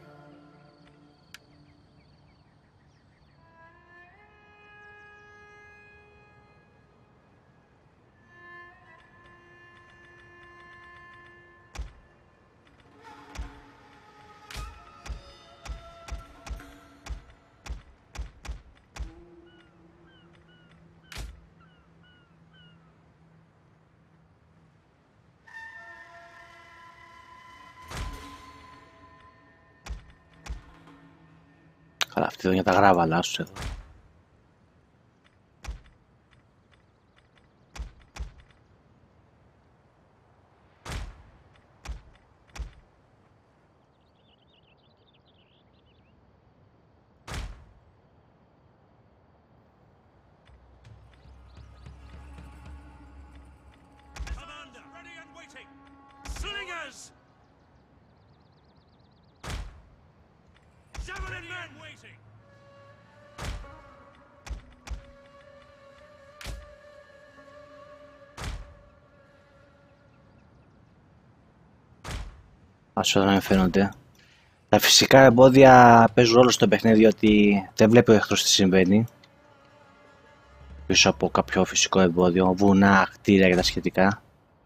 Καλά, αυτή εδώ για τα γράβαλά σου εδώ. Όσο δεν με φαίνονται. Τα φυσικά εμπόδια παίζουν ρόλο στο παιχνίδι, ότι δεν βλέπει ο εχθρός τι συμβαίνει πίσω από κάποιο φυσικό εμπόδιο, βουνά, κτίρια και τα σχετικά.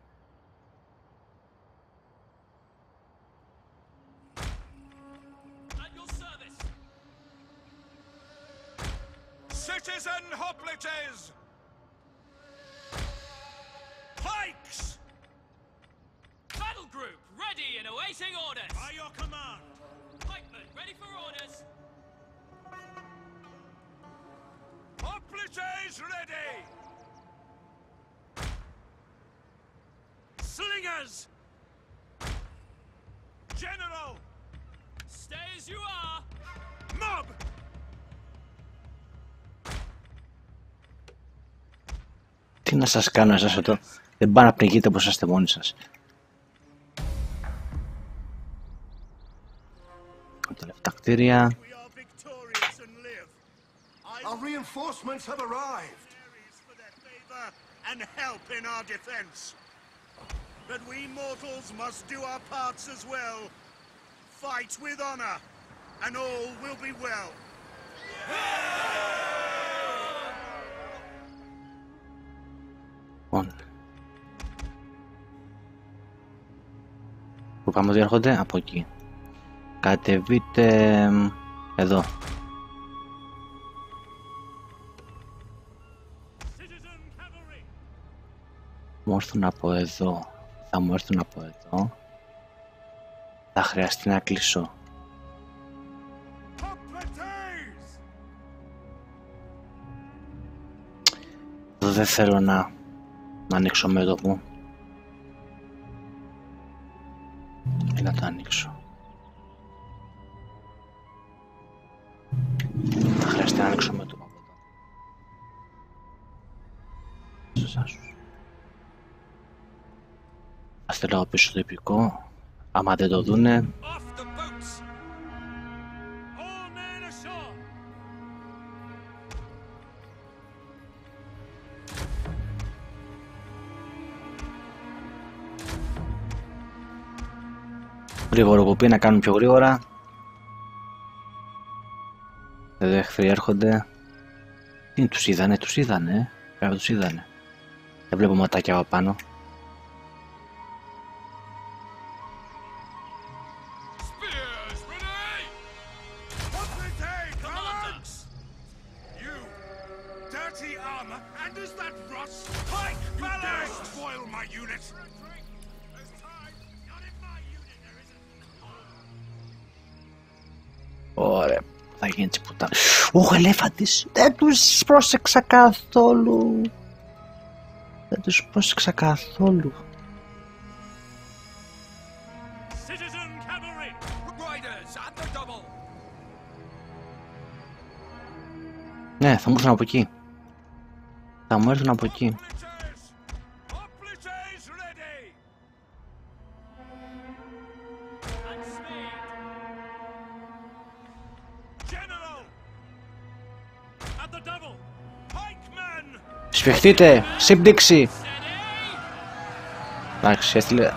Τι να σας κάνω εσάς εδώ, δεν πάνε να πνιγείτε όπως είστε μόνοι σας. Τα λεφτά κτίρια. Our reinforcements have arrived. And help in our defense. But we mortals must do our parts as well. Fight with honor, and all will be well. Λοιπόν. Που πάμε ότι έρχονται από εκεί. Κατεβείτε εδώ. Μου έρθουν από εδώ. Θα μου έρθουν από εδώ. Θα χρειαστεί να κλείσω. Εδώ δεν θέλω να, να ανοίξω μέτωπο. Ή να το ανοίξω. Θα χρειαστεί να ανοίξω μέτωπο από εδώ. Σας άσους. Θα στείλω πίσω το υπηκό. Άμα δεν το δούνε. Γρήγορο κοπή να κάνουν πιο γρήγορα. Εδώ εχθροί έρχονται. Τι τους είδανε, τους είδανε. Πρέπει τους είδανε. Δεν βλέπω ματάκια από πάνω. Ωραία, θα γίνει έτσι πουτάνα. Ο ελέφαντης, δεν τους πρόσεξα καθόλου. Δεν τους πρόσεξα καθόλου. Ναι, θα μου έρθουν από εκεί. Θα μου έρθουν από εκεί. Σφιχτείτε, σύμπτυξη. Εντάξει, έστειλε.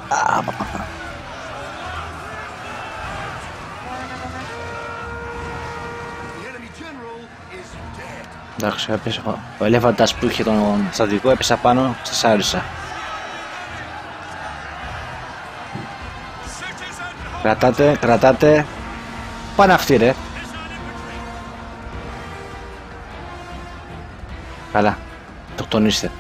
Εντάξει, έπεσε. Ο ελέφαντας που είχε τον στρατηγικό έπεσε πάνω, ξεσάρισα. Κρατάτε, κρατάτε. Πάνε αυτοί ρε. Καλά, το τονίστε.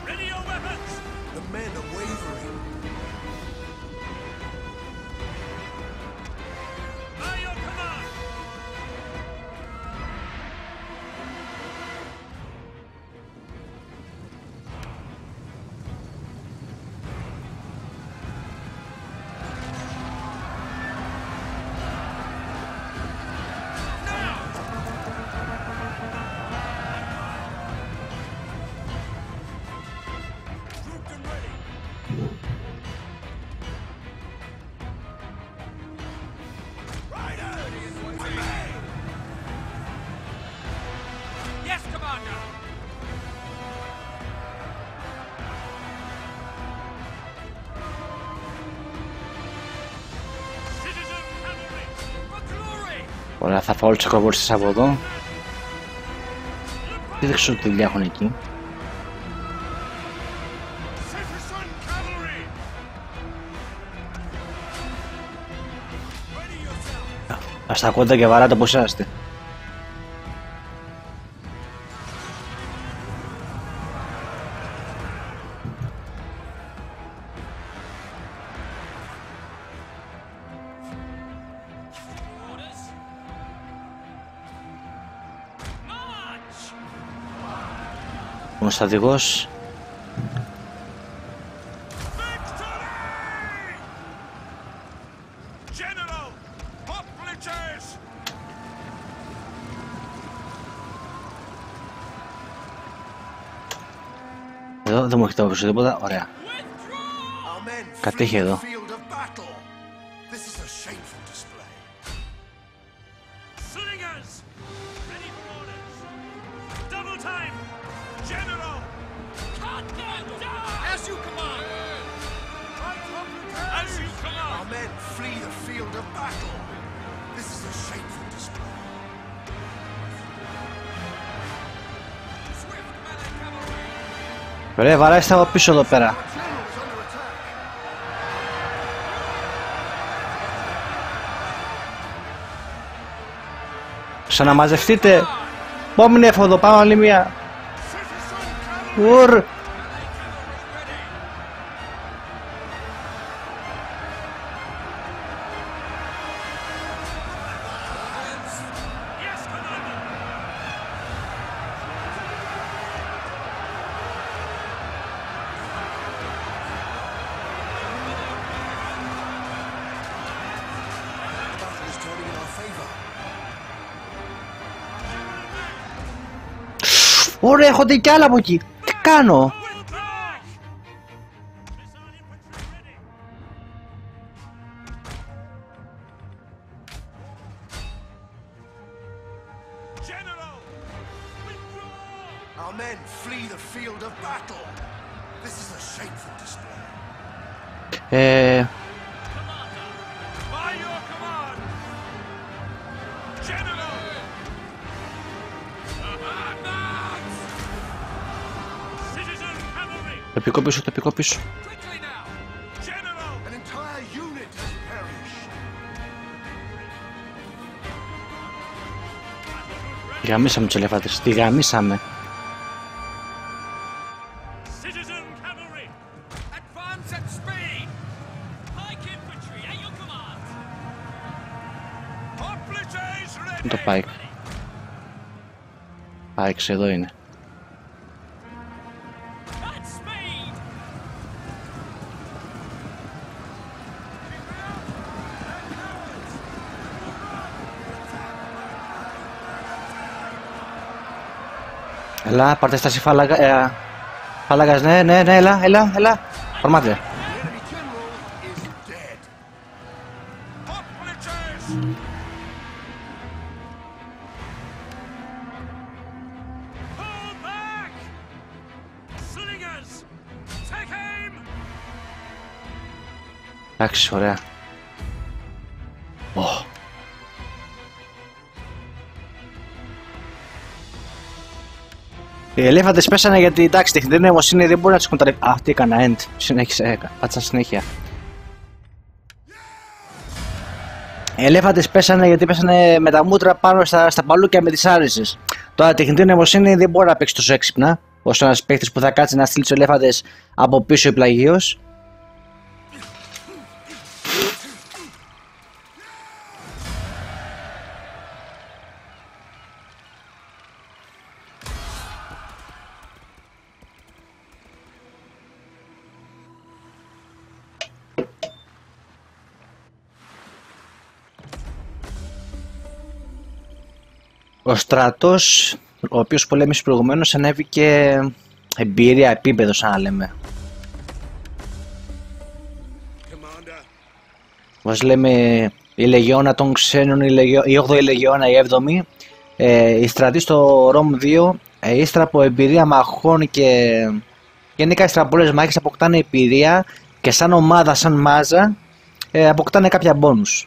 Ωραία, θα φάω όλους τους ακροβολιστές από εδώ. Δεν ξέρω τι δουλειά έχουν εκεί. Ας τα κόντα και βαράτε πως είσαστε. Ο στρατηγός εδώ δεν μου έχει το τίποτα, ωραία. Κατέχει εδώ. Ωραία, βαράει στα από πίσω εδώ πέρα. Ξαναμαζευτείτε. Επόμενη έφοδο, πάμε άλλη μία. Ουρ. Ωραία, έχονται κι άλλα από εκεί. Τι κάνω? Our men flee the field of battle. This is a shameful display. Ε... By your command! General! Citizen cavalry! Τοπικό πίσω, τοπικό πίσω. Quickly now! General! An entire unit has perished. Γαμίσαμε τους ελεφάτες. Τι γαμίσαμε. Citizen cavalry! Advance at speed! Pike infantry at your command! Hoplites ready! Το Πάικ. Πάικ εδώ είναι. At speed! Έλα, πάρτε στάση φάλαγα. Ε, φάλαγας, ναι, ναι, ναι, έλα, έλα, έλα. Φορμάτε. The enemy general is dead. Hoplites! Pull back! Slingers! Take aim! Εντάξει, ωραία. Oh. Οι ελέφαντες πέσανε γιατί εντάξει, τεχνητή νοημοσύνη δεν μπορεί να τους κονταρεύει. Α, τι έκανα, end. Συνέχισε, έκα. Πάτσα συνέχεια. Οι ελέφαντες πέσανε γιατί πέσανε με τα μούτρα πάνω στα, στα παλούκια με τις άρεσες. Τώρα, τεχνητή νοημοσύνη δεν μπορεί να παίξει τόσο έξυπνα όσο ένας παίκτης που θα κάτσει να στείλει τους ελέφαντες από πίσω υπλαγίως. Ο στρατός, ο οποίος πολέμησε προηγουμένως, ανέβηκε εμπειρία επίπεδο, σαν να λέμε. Commander, Όπως λέμε, η λεγιώνα των ξένων, η, λεγιο... η όγδοη λεγιώνα, η έβδομη. Ε, οι στρατοί στο Ρομ δύο, ε, ύστερα από εμπειρία μαχών και γενικά ύστερα από πολλές μάχες, αποκτάνε εμπειρία και σαν ομάδα, σαν μάζα, ε, αποκτάνε κάποια μπόνους.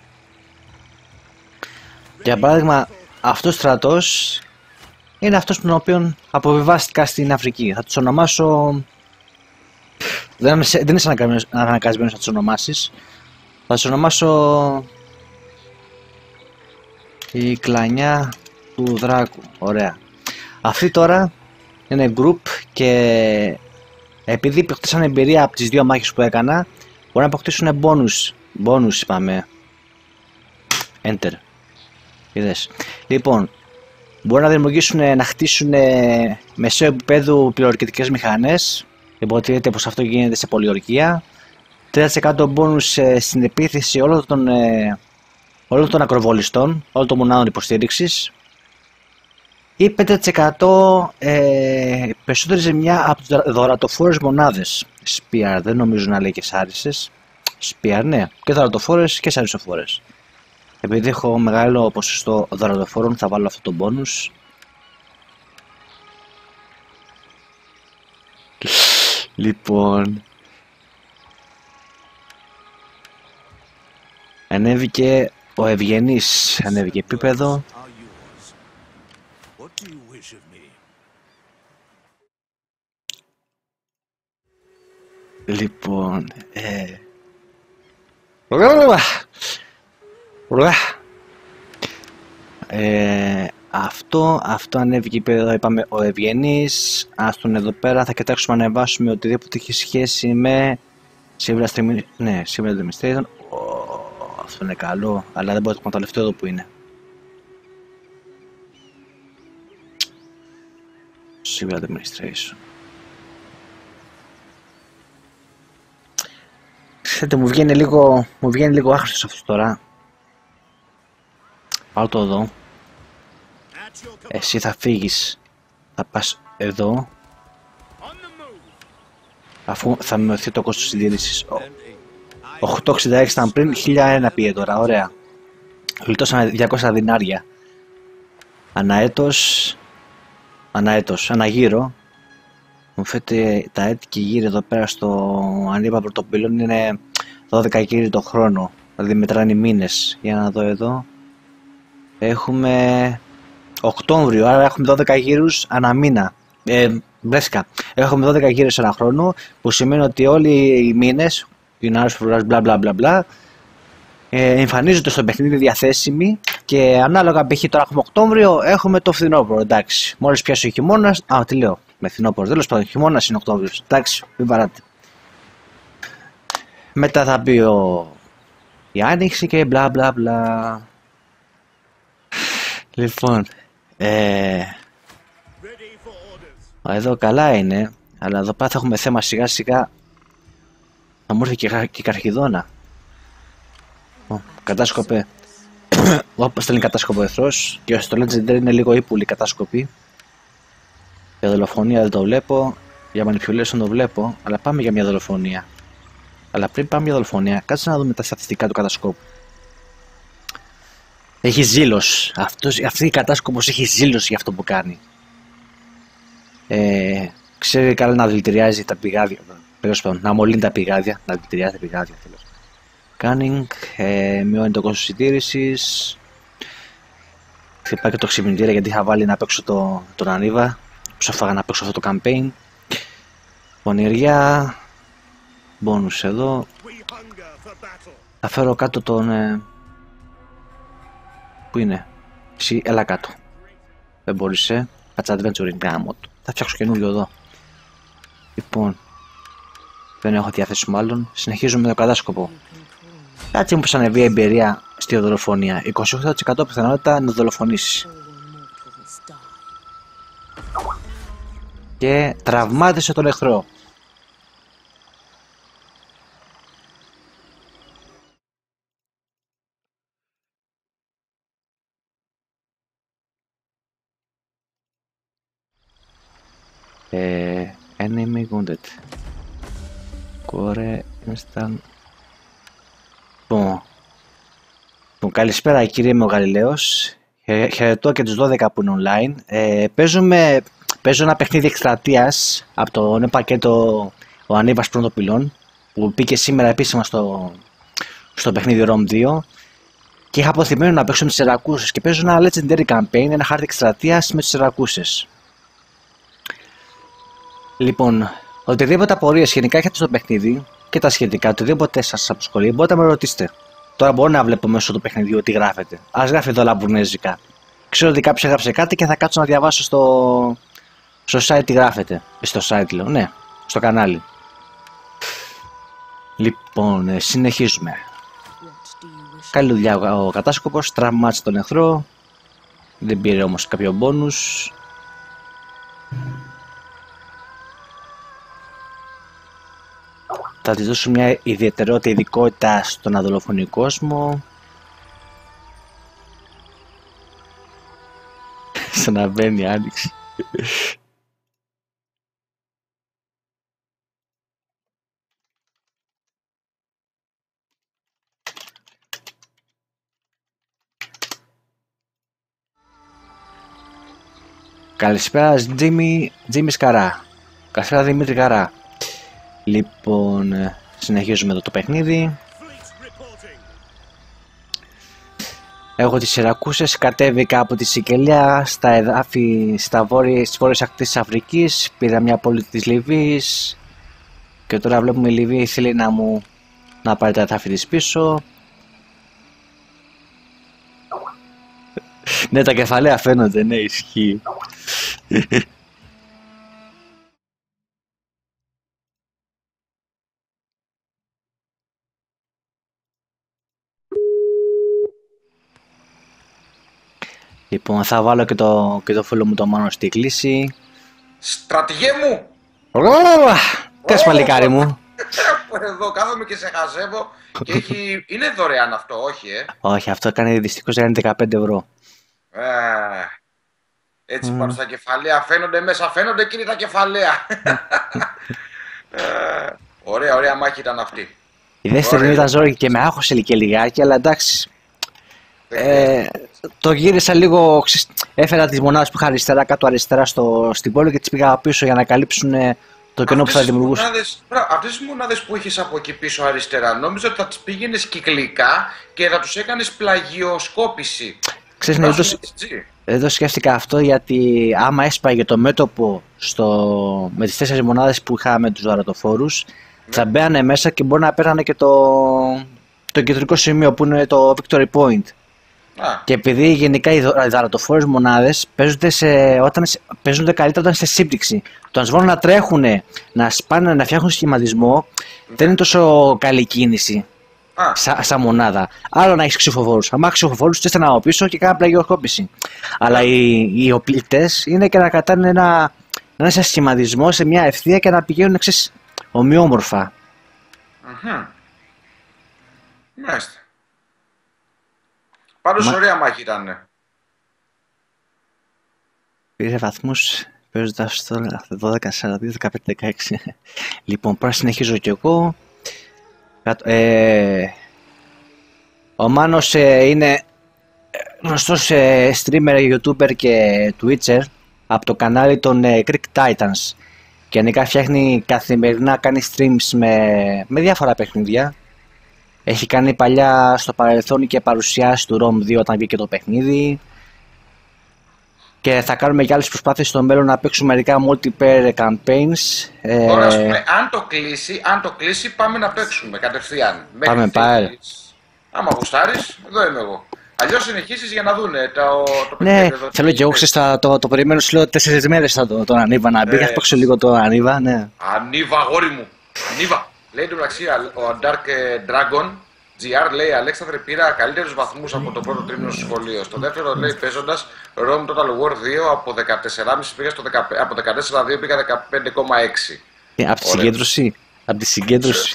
Για παράδειγμα, αυτός ο στρατός είναι αυτός τον οποίο αποβιβάστηκα στην Αφρική. Θα τους ονομάσω... Δεν, δεν είσαι αναγκασμένος να τους ονομάσεις. Θα τους ονομάσω... Η κλανιά του Δράκου. Ωραία. Αυτοί τώρα είναι group και επειδή αποκτήσαν εμπειρία από τις δύο μάχες που έκανα, μπορεί να αποκτήσουν bonus. Bonus είπαμε. Enter. Είδες. Λοιπόν, μπορούν να δημιουργήσουν, να χτίσουν μεσαίου επίπεδου πληροορκητικές μηχανές. Υποτίθεται πως αυτό γίνεται σε πολιορκία. τρία τοις εκατό bonus στην επίθεση όλων των, όλων των ακροβολιστών, όλων των μονάδων υποστήριξης. Ή πέντε τοις εκατό ε, περισσότερη ζημιά από τις δωρατοφόρες μονάδες. Spear, δεν νομίζω να λέει και σάρισες. Spear, ναι, και δωρατοφόρες και σαρισοφόρες. Επειδή έχω μεγάλο ποσοστό δωρατοφόρων, θα βάλω αυτό το bonus. Λοιπόν, ανέβηκε ο Ευγενής, ανέβηκε επίπεδο. are yours. What do you wish of me? Ε, αυτό, αυτό ανέβηκε, εδώ είπαμε ο Ευγενής. Ας τον εδώ πέρα, θα κοιτάξουμε να ανεβάσουμε οτιδήποτε έχει σχέση με Civil Administration. Ναι, Civil Administration. Oh, αυτό είναι καλό, αλλά δεν μπορώ να το εκμεταλλευτώ εδώ που είναι. Civil Administration. Ξέρετε, μου βγαίνει λίγο, μου βγαίνει λίγο άχρηστος αυτός τώρα. Πάω το εδώ. Εσύ θα φύγεις, θα πας εδώ, αφού θα μειωθεί το κόστος συντήρησης. οκτακόσια εξήντα έξι ήταν πριν, χίλια ένα πήγε τώρα, ωραία. Γλιτώσαμε διακόσια δινάρια. Αναέτος, αναέτος, αναγύρο. Μου φαίνεται τα έτη και γύρω εδώ πέρα στο ανύπαυρο των πυλών είναι δώδεκα γύρι το χρόνο. Δηλαδή μετράνε μήνες. Για να δω εδώ. Έχουμε Οκτώβριο, άρα έχουμε δώδεκα γύρους ανά μήνα. Ε, βρέσκα. Έχουμε δώδεκα γύρους ανά χρόνο, που σημαίνει ότι όλοι οι μήνες, Ιανουάριος, Φεβρουάριος, μπλα μπλα μπλα μπλα, ε, εμφανίζονται στο παιχνίδι διαθέσιμοι και ανάλογα π.χ. τώρα έχουμε Οκτώβριο, έχουμε το φθινόπωρο. Εντάξει. Μόλις πιάσει ο χειμώνας, α, τι λέω, με φθινόπωρο. Τέλος πάντων, χειμώνας είναι Οκτώβριος. Εντάξει, μην παράτε. Μετά θα μπει ο... η άνοιξη και μπλα μπλα μπλα. Λοιπόν, ε... εδώ καλά είναι, αλλά εδώ πέρα θα έχουμε θέμα σιγά σιγά. Θα μου έρθει και, και καρχιδόνα. Ω, κατάσκοπε. Όπως στέλνει κατάσκοπο εχθρός. Και στο Legendary είναι λίγο ύπουλη κατάσκοπη. Για δολοφονία δεν το βλέπω. Για manipulation το βλέπω. Αλλά πάμε για μια δολοφονία. Αλλά πριν πάμε για δολοφονία, κάτσε να δούμε τα στατιστικά του κατασκόπου. Έχει ζήλος. Αυτός, αυτή η κατάσκοπος έχει ζήλος για αυτό που κάνει. Ε, ξέρει καλά να δηλητηριάζει τα πηγάδια. Να μολύνει τα πηγάδια. Να δηλητηριάζει τα πηγάδια. Κάνινγκ, ε, μειώνει το κόστος συντήρησης. Χτυπάει και το ξυπνητήρα γιατί είχα βάλει να παίξω το, τον Ανίβα. Ψάφαγα να παίξω αυτό το campaign. Πονηριά. Μπόνους εδώ. Θα φέρω κάτω τον... Ε, πού είναι? Εσύ, έλα κάτω. Δεν μπορείς, ε. Κάτσε adventuring, γάμο του. Θα φτιάξω καινούριο εδώ. Λοιπόν. Δεν έχω διάθεση μάλλον. Συνεχίζουμε με το κατάσκοπο. Κάτσε μου πως ανεβεί η εμπειρία στη δολοφονία. είκοσι οκτώ τοις εκατό πιθανότητα να δολοφονήσει. Και τραυμάτισε τον εχθρό. Ε, enemy wounded. Core instant. Λοιπόν, λοιπόν, καλησπέρα κύριε με ο Γαλιλαίος. Χαιρετώ και τους δώδεκα που είναι online. Ε, παίζουμε, παίζω ένα παιχνίδι εκστρατείας από το νέο πακέτο ο Ανίβας πρώτων πυλών που μπήκε σήμερα επίσημα στο, στο παιχνίδι ρομ δύο και είχα αποθυμένο να παίξω με τις Σιρακούσες και παίζω ένα Legendary Campaign, ένα χάρτη εκστρατείας με τις Σιρακούσες. Λοιπόν, οτιδήποτε απορίες γενικά έχετε στο παιχνίδι και τα σχετικά, οτιδήποτε σας απασχολεί, μπορείτε να με ρωτήσετε. Τώρα μπορώ να βλέπω μέσω του παιχνιδιού τι γράφετε. Ας γράφει εδώ λαμπουρνέζικα. Ξέρω ότι κάποιος έγραψε κάτι και θα κάτσω να διαβάσω στο, στο site τι γράφετε. Στο site λέω, ναι, στο κανάλι. Λοιπόν, ε, συνεχίζουμε. Καλή δουλειά ο κατάσκοπος, τραυμάτισε τον εχθρό. Δεν πήρε όμως κάποιο μπόνους. Θα της δώσω μια ιδιαιτερότητα ειδικότητα στον αδολοφονή κόσμο. Σαν να μπαίνει η άνοιξη. Καλησπέρα Τζίμι, Τζίμι Σκαρά. Καλησπέρα Δημήτρη Καρά. Λοιπόν, συνεχίζουμε εδώ το παιχνίδι. Έχω τις Σιρακούσες, κατέβηκα από τη Σικελία στα εδάφη, στα βόρεια, στις βόρειες ακτές της Αφρικής. Πήρα μια πόλη της Λιβύης και τώρα βλέπουμε η Λιβύη θέλει να μου, να πάρει τα εδάφη της πίσω. Ναι, τα κεφαλαία φαίνονται, ναι, ισχύει. Λοιπόν, θα βάλω και το, και το φίλο μου το Μάνο στη κλίση. Στρατηγέ μου! Κάτσε παλικάρι μου. Εδώ κάθομαι και σε χαζεύω και έχει... είναι δωρεάν αυτό, όχι ε? Όχι, αυτό κάνει δυστυχώς κάνει δεκαπέντε ευρώ. Ε, έτσι mm. πάνω στα κεφαλαία φαίνονται μέσα, φαίνονται εκείνοι τα κεφαλαία. ε, ωραία, ωραία μάχη ήταν αυτή. Η δεύτερη ήταν ζόρικη και με άγχωσε και λιγάκι, αλλά εντάξει. Ε, το γύρισα λίγο, έφερα τις μονάδες που είχα αριστερά, κάτω αριστερά στο, στην πόλη και τις πήγα πίσω για να καλύψουν το κενό που θα δημιουργούσε. Αυτές τις μονάδες που είχες από εκεί πίσω αριστερά, νόμιζα ότι θα τις πήγαινες κυκλικά και θα τους έκανες πλαγιοσκόπηση. Ξέρεις, ναι, εδώ, εδώ σκέφτηκα αυτό γιατί άμα έσπαγε το μέτωπο στο, με τις τέσσερις μονάδες που είχαμε τους δωρατοφόρους, ναι, θα μπαίνανε μέσα και μπορεί να παίρνανε και το, το κεντρικό σημείο που είναι το Victory Point. Α. Και επειδή γενικά οι δωρατοφόρες μονάδες παίζονται, σε, όταν, παίζονται καλύτερα όταν είστε σε σύμπτυξη. Το να σβώνουν να τρέχουν, να σπάνε, να φτιάχνουν σχηματισμό, δεν είναι τόσο καλή κίνηση σαν σα μονάδα. Άλλο να έχει ξυφοφόρους. Αν έχει ξυφοφόρους, τσέστε να πίσω και κάνουν πλαγιοσκόπηση. Αλλά οι, οι οπλίτες είναι και να κρατάνε ένα, ένα σχηματισμό σε μια ευθεία και να πηγαίνουν εξής ομοιόμορφα. Αχα. Μάλιστα. Πάντως Μα... ωραία μάχη ήταν. Πήρε βαθμούς παίζοντας στο δώδεκα σαράντα δύο δεκαπέντε δεκαέξι. Λοιπόν, τώρα συνεχίζω κι εγώ. Ε, ο Μάνος ε, είναι γνωστός ε, streamer, youtuber και twitcher από το κανάλι των ε, Greek Titans. Και γενικά φτιάχνει καθημερινά, κάνει streams με, με διάφορα παιχνίδια. Έχει κάνει παλιά στο παρελθόν και παρουσιάσει του Ρομ δύο όταν βγήκε το παιχνίδι. Και θα κάνουμε και άλλες προσπάθειες στο μέλλον να παίξουμε μερικά multiplayer campaigns. Τώρα, ας πούμε, αν το κλείσει, αν το κλείσει πάμε να παίξουμε κατευθείαν. Πάμε πάλι. Άμα γουστάρεις, εδώ είμαι εγώ. Αλλιώς συνεχίσεις για να δούνε το, το παιχνίδι. Ναι, εδώ, θέλω και εγώ ξέρεις, το, το περιμένω, σου λέω τέσσερις μέρες θα τον το Ανίβα να μπει. Ε, θα παίξω λίγο το Ανίβα, ναι. Ανίβα, αγόρι μου. Ανίβα. Λέει το μεταξύ ο Dark Dragon τζι αρ, λέει Αλέξανδρε, πήρα καλύτερους βαθμούς από το πρώτο τρίμηνο στο σχολείο. Στο δεύτερο, λέει, παίζοντας Rome Total War δύο από δεκατέσσερα κόμμα πέντε πήγα στο δεκαπέντε, από δεκατέσσερα κόμμα δύο πήγα δεκαπέντε κόμμα έξι. Ε, από τη συγκέντρωση. Από τη συγκέντρωση.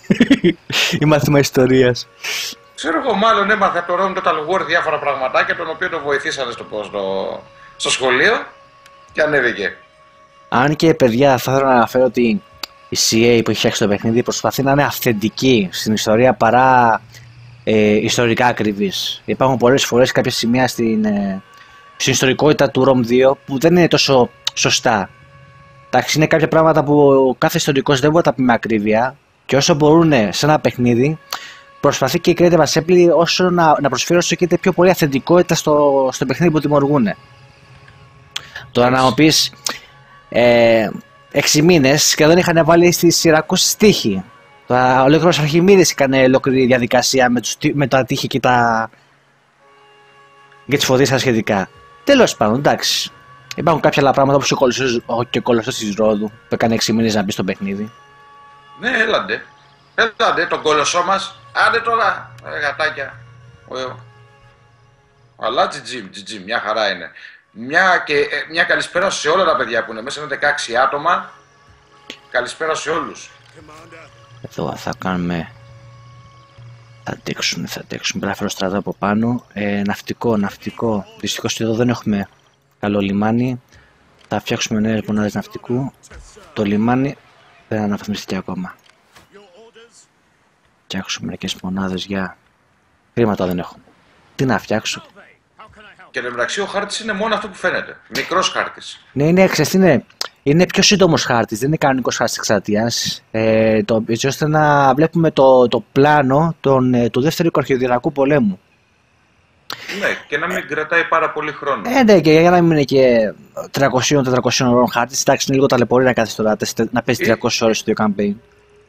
Η μάθημα ιστορίας. Ξέρω εγώ, μάλλον έμαθε από το Rome Total War διάφορα πραγματάκια, τον οποίο το βοηθήσανε στο, στο, στο σχολείο και ανέβηκε. Αν και παιδιά, θα ήθελα να αναφέρω ότι η σι έι που έχει φτιάξει το παιχνίδι προσπαθεί να είναι αυθεντική στην ιστορία παρά ε, ιστορικά ακριβής. Υπάρχουν πολλές φορές κάποια σημεία στην, ε, στην ιστορικότητα του Ρομ δύο που δεν είναι τόσο σωστά. Εντάξει, είναι κάποια πράγματα που ο κάθε ιστορικός δεν μπορεί να τα πει με ακρίβεια και όσο μπορούν σε ένα παιχνίδι προσπαθεί και η Creative Assembly όσο να, να προσφέρει όσο γίνεται πιο πολύ αυθεντικότητα στο, στο παιχνίδι που δημιουργούν. Τώρα να μου πεις ε, έξι μήνες και δεν είχαν βάλει στη Συρακούση τύχη. Ο Αλέξανδρος Αρχιμίδης έκανε ολόκληρη διαδικασία με, τους, με τα τύχη και, τα... και τις φωτίες τα σχετικά. Τέλος πάντων, εντάξει. Υπάρχουν κάποια άλλα πράγματα όπως ο Κολοσσός, ο Κολοσσός της Ρόδου που έκανε έξι μήνες να μπει στο παιχνίδι. Ναι, έλαντε. Έλαντε τον Κολοσσό μας. Άντε τώρα, ε, γατάκια. Αλλά τζι τζι, τζι τζι, μια χαρά είναι. Μια, και, ε, μια καλησπέρα σε όλα τα παιδιά που είναι μέσα, είναι δεκαέξι άτομα. Καλησπέρα σε όλους. Εδώ θα κάνουμε... Θα αντέξουμε, θα αντέξουμε. Πρέπει να φέρω στρατό από πάνω. Ε, ναυτικό, ναυτικό. Δυστυχώς εδώ δεν έχουμε καλό λιμάνι. Θα φτιάξουμε νέες μονάδες ναυτικού. Το λιμάνι δεν αναβαθμιστεί ακόμα. Φτιάξουμε μερικές μονάδες για... Χρήματα δεν έχουμε. Τι να φτιάξω. Και εν τω μεταξύ ο χάρτης είναι μόνο αυτό που φαίνεται. Μικρός χάρτης. Ναι, είναι, ξέρεις, είναι, είναι πιο σύντομος χάρτης. Δεν είναι κανονικός χάρτης εξαρτίας. Ε, το, έτσι ώστε να βλέπουμε το, το πλάνο τον, ε, του δεύτερου Αρχαιοδυνακού πολέμου. Ναι, και να μην κρατάει πάρα πολύ χρόνο. Ε, ναι, και για να μην είναι και τριακόσια με τετρακόσια ώρων χάρτης. Εντάξει, είναι λίγο ταλαιπωρία να κάθεις τώρα να παίζει τριακόσιες ώρες στο δύο campaign.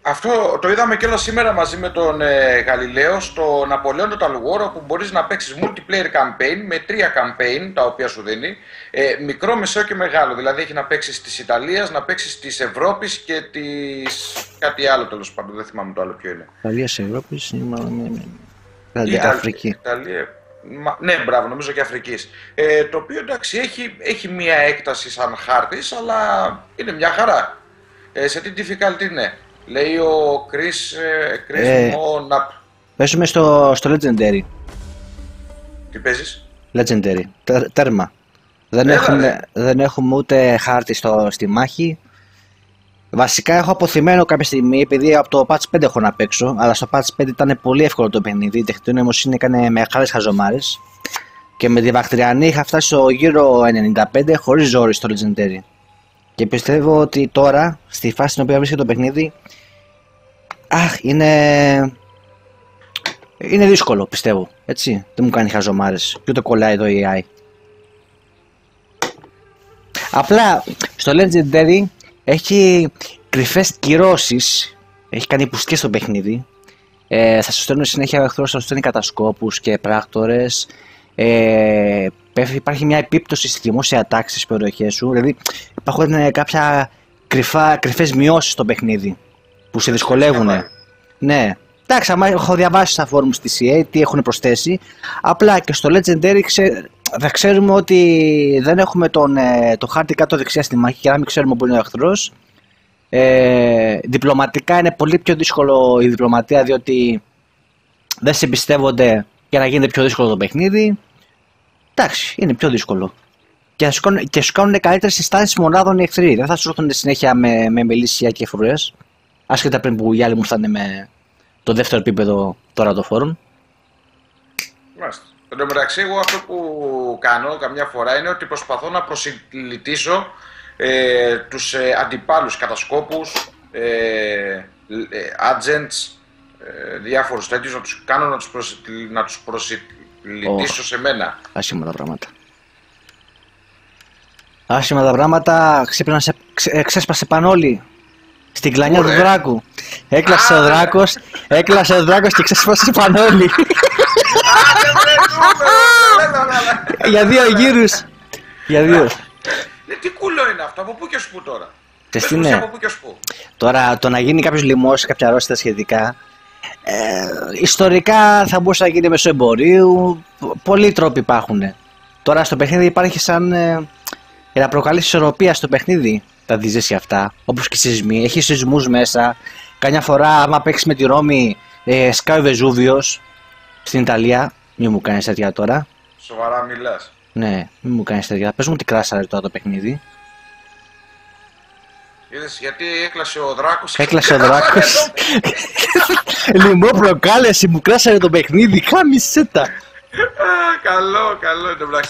Αυτό το είδαμε και όλα σήμερα μαζί με τον ε, Γαλιλαίο στο Napoleon Total War, όπου μπορείς να παίξεις multiplayer campaign με τρία campaign τα οποία σου δίνει, ε, μικρό, μεσαίο και μεγάλο. Δηλαδή έχει να παίξεις της Ιταλίας, να παίξεις της Ευρώπης και της... κάτι άλλο τέλος πάντων, δεν θυμάμαι το άλλο ποιο είναι. Ιταλίας, Ευρώπης, δηλαδή Ιταλ... Αφρική. Ιταλία... Μα... Ναι, μπράβο, νομίζω και Αφρικής. Ε, το οποίο εντάξει έχει, έχει μία έκταση σαν χάρτης, αλλά είναι μια χαρά. Ε, σε τι difficulty είναι? Λέει ο Chris, Chris ε, Monap. Παίζουμε στο, στο Legendary. Τι παίζεις? Legendary. Τέρ, τέρμα. Δεν, Έλα, έχουμε, δεν έχουμε ούτε χάρτη στο, στη μάχη. Βασικά έχω αποθυμένο κάποια στιγμή, επειδή από το patch πέντε έχω να παίξω, αλλά στο patch πέντε ήταν πολύ εύκολο το παιχνίδι. Η τεχνητή νοημοσύνη έκανε μεγάλες χαζομάρες. Και με τη Βακτριανή είχα φτάσει στο γύρο ενενήντα πέντε χωρίς ζόρι στο Legendary. Και πιστεύω ότι τώρα, στη φάση στην οποία βρίσκεται το παιχνίδι, αχ, είναι... είναι δύσκολο, πιστεύω, έτσι, δεν μου κάνει χαζομάρες και ούτε κολλάει το έι άι. Απλά, στο Legendary έχει κρυφές κυρώσεις, έχει κάνει πουστιές στο παιχνίδι, ε, θα σου στέλνουν συνέχεια ο εχθρός, θα σου στέλνει κατασκόπους και πράκτορες, ε, υπάρχει μια επίπτωση στη δημόσια τάξη στις περιοχές σου, δηλαδή υπάρχουν κάποια κρυφά, κρυφές μειώσεις στο παιχνίδι που σε δυσκολεύουν. Ναι, εντάξει, άμα έχω διαβάσει στα forums της ι έι τι έχουν προσθέσει, απλά και στο Legendary ξε... θα ξέρουμε ότι δεν έχουμε τον, το χάρτη κάτω δεξιά στη μάχη και να μην ξέρουμε που είναι ο εχθρός. Ε, διπλωματικά είναι πολύ πιο δύσκολο η διπλωματία, διότι δεν σε εμπιστεύονται για να γίνεται πιο δύσκολο το παιχνίδι. Εντάξει, είναι πιο δύσκολο. Και, σου κάνουν, και σου κάνουν καλύτερες συστάσεις μονάδων οι εχθροί. Δεν θα σου έρθουν συνέχεια με, με μελίσια και φρουρές. Άσχετα πριν που οι άλλοι μου ήρθαν με το δεύτερο επίπεδο τώρα το φόρουμ. Μάλιστα. Εν τω μεταξύ, εγώ αυτό που κάνω καμιά φορά είναι ότι προσπαθώ να προσιλητήσω ε, τους ε, αντιπάλους κατασκόπους, ε, ε, agents, ε, διάφορους τέτοιους, να τους κάνω να τους, προσι... να τους προσιλητήσω oh. σε μένα. Άσχημα τα πράγματα. Άσχημα τα πράγματα, ξύπνασε, ξε, ξέσπασε πανόλη. Στην κλανιά του δράκου. Έκλασε ο δράκος, έκλασε ο δράκος και ξέσπασε πανόλη. Για δύο γύρους. Για δύο. Τι κουλό είναι αυτό, από πού και σπου τώρα? Πες τι είναι. Τώρα το να γίνει κάποιος λοιμός, κάποια αρρώστια σχετικά, ε, ιστορικά θα μπορούσε να γίνει μέσω εμπορίου. Πολλοί τρόποι υπάρχουν. Τώρα στο παιχνίδι υπάρχει σαν ε, για να προκαλέσει ισορροπία στο παιχνίδι τα διζέσια αυτά, όπως και οι σεισμοί. Έχει σεισμούς μέσα. Καμιά φορά άμα παίξεις με τη Ρώμη ε, σκάει ο Βεζούβιος στην Ιταλία. Μην μου κάνεις τέτοια τώρα. Σοβαρά μιλάς? Ναι, μην μου κάνεις τέτοια. Πες μου τι κράσαρε τώρα το παιχνίδι. Είδες γιατί έκλασε ο δράκος? Έκλασε ο δράκος. Λοιμό προκάλεση, μου κράσαρε το παιχνίδι. Χάμισε τα. Καλό, καλό.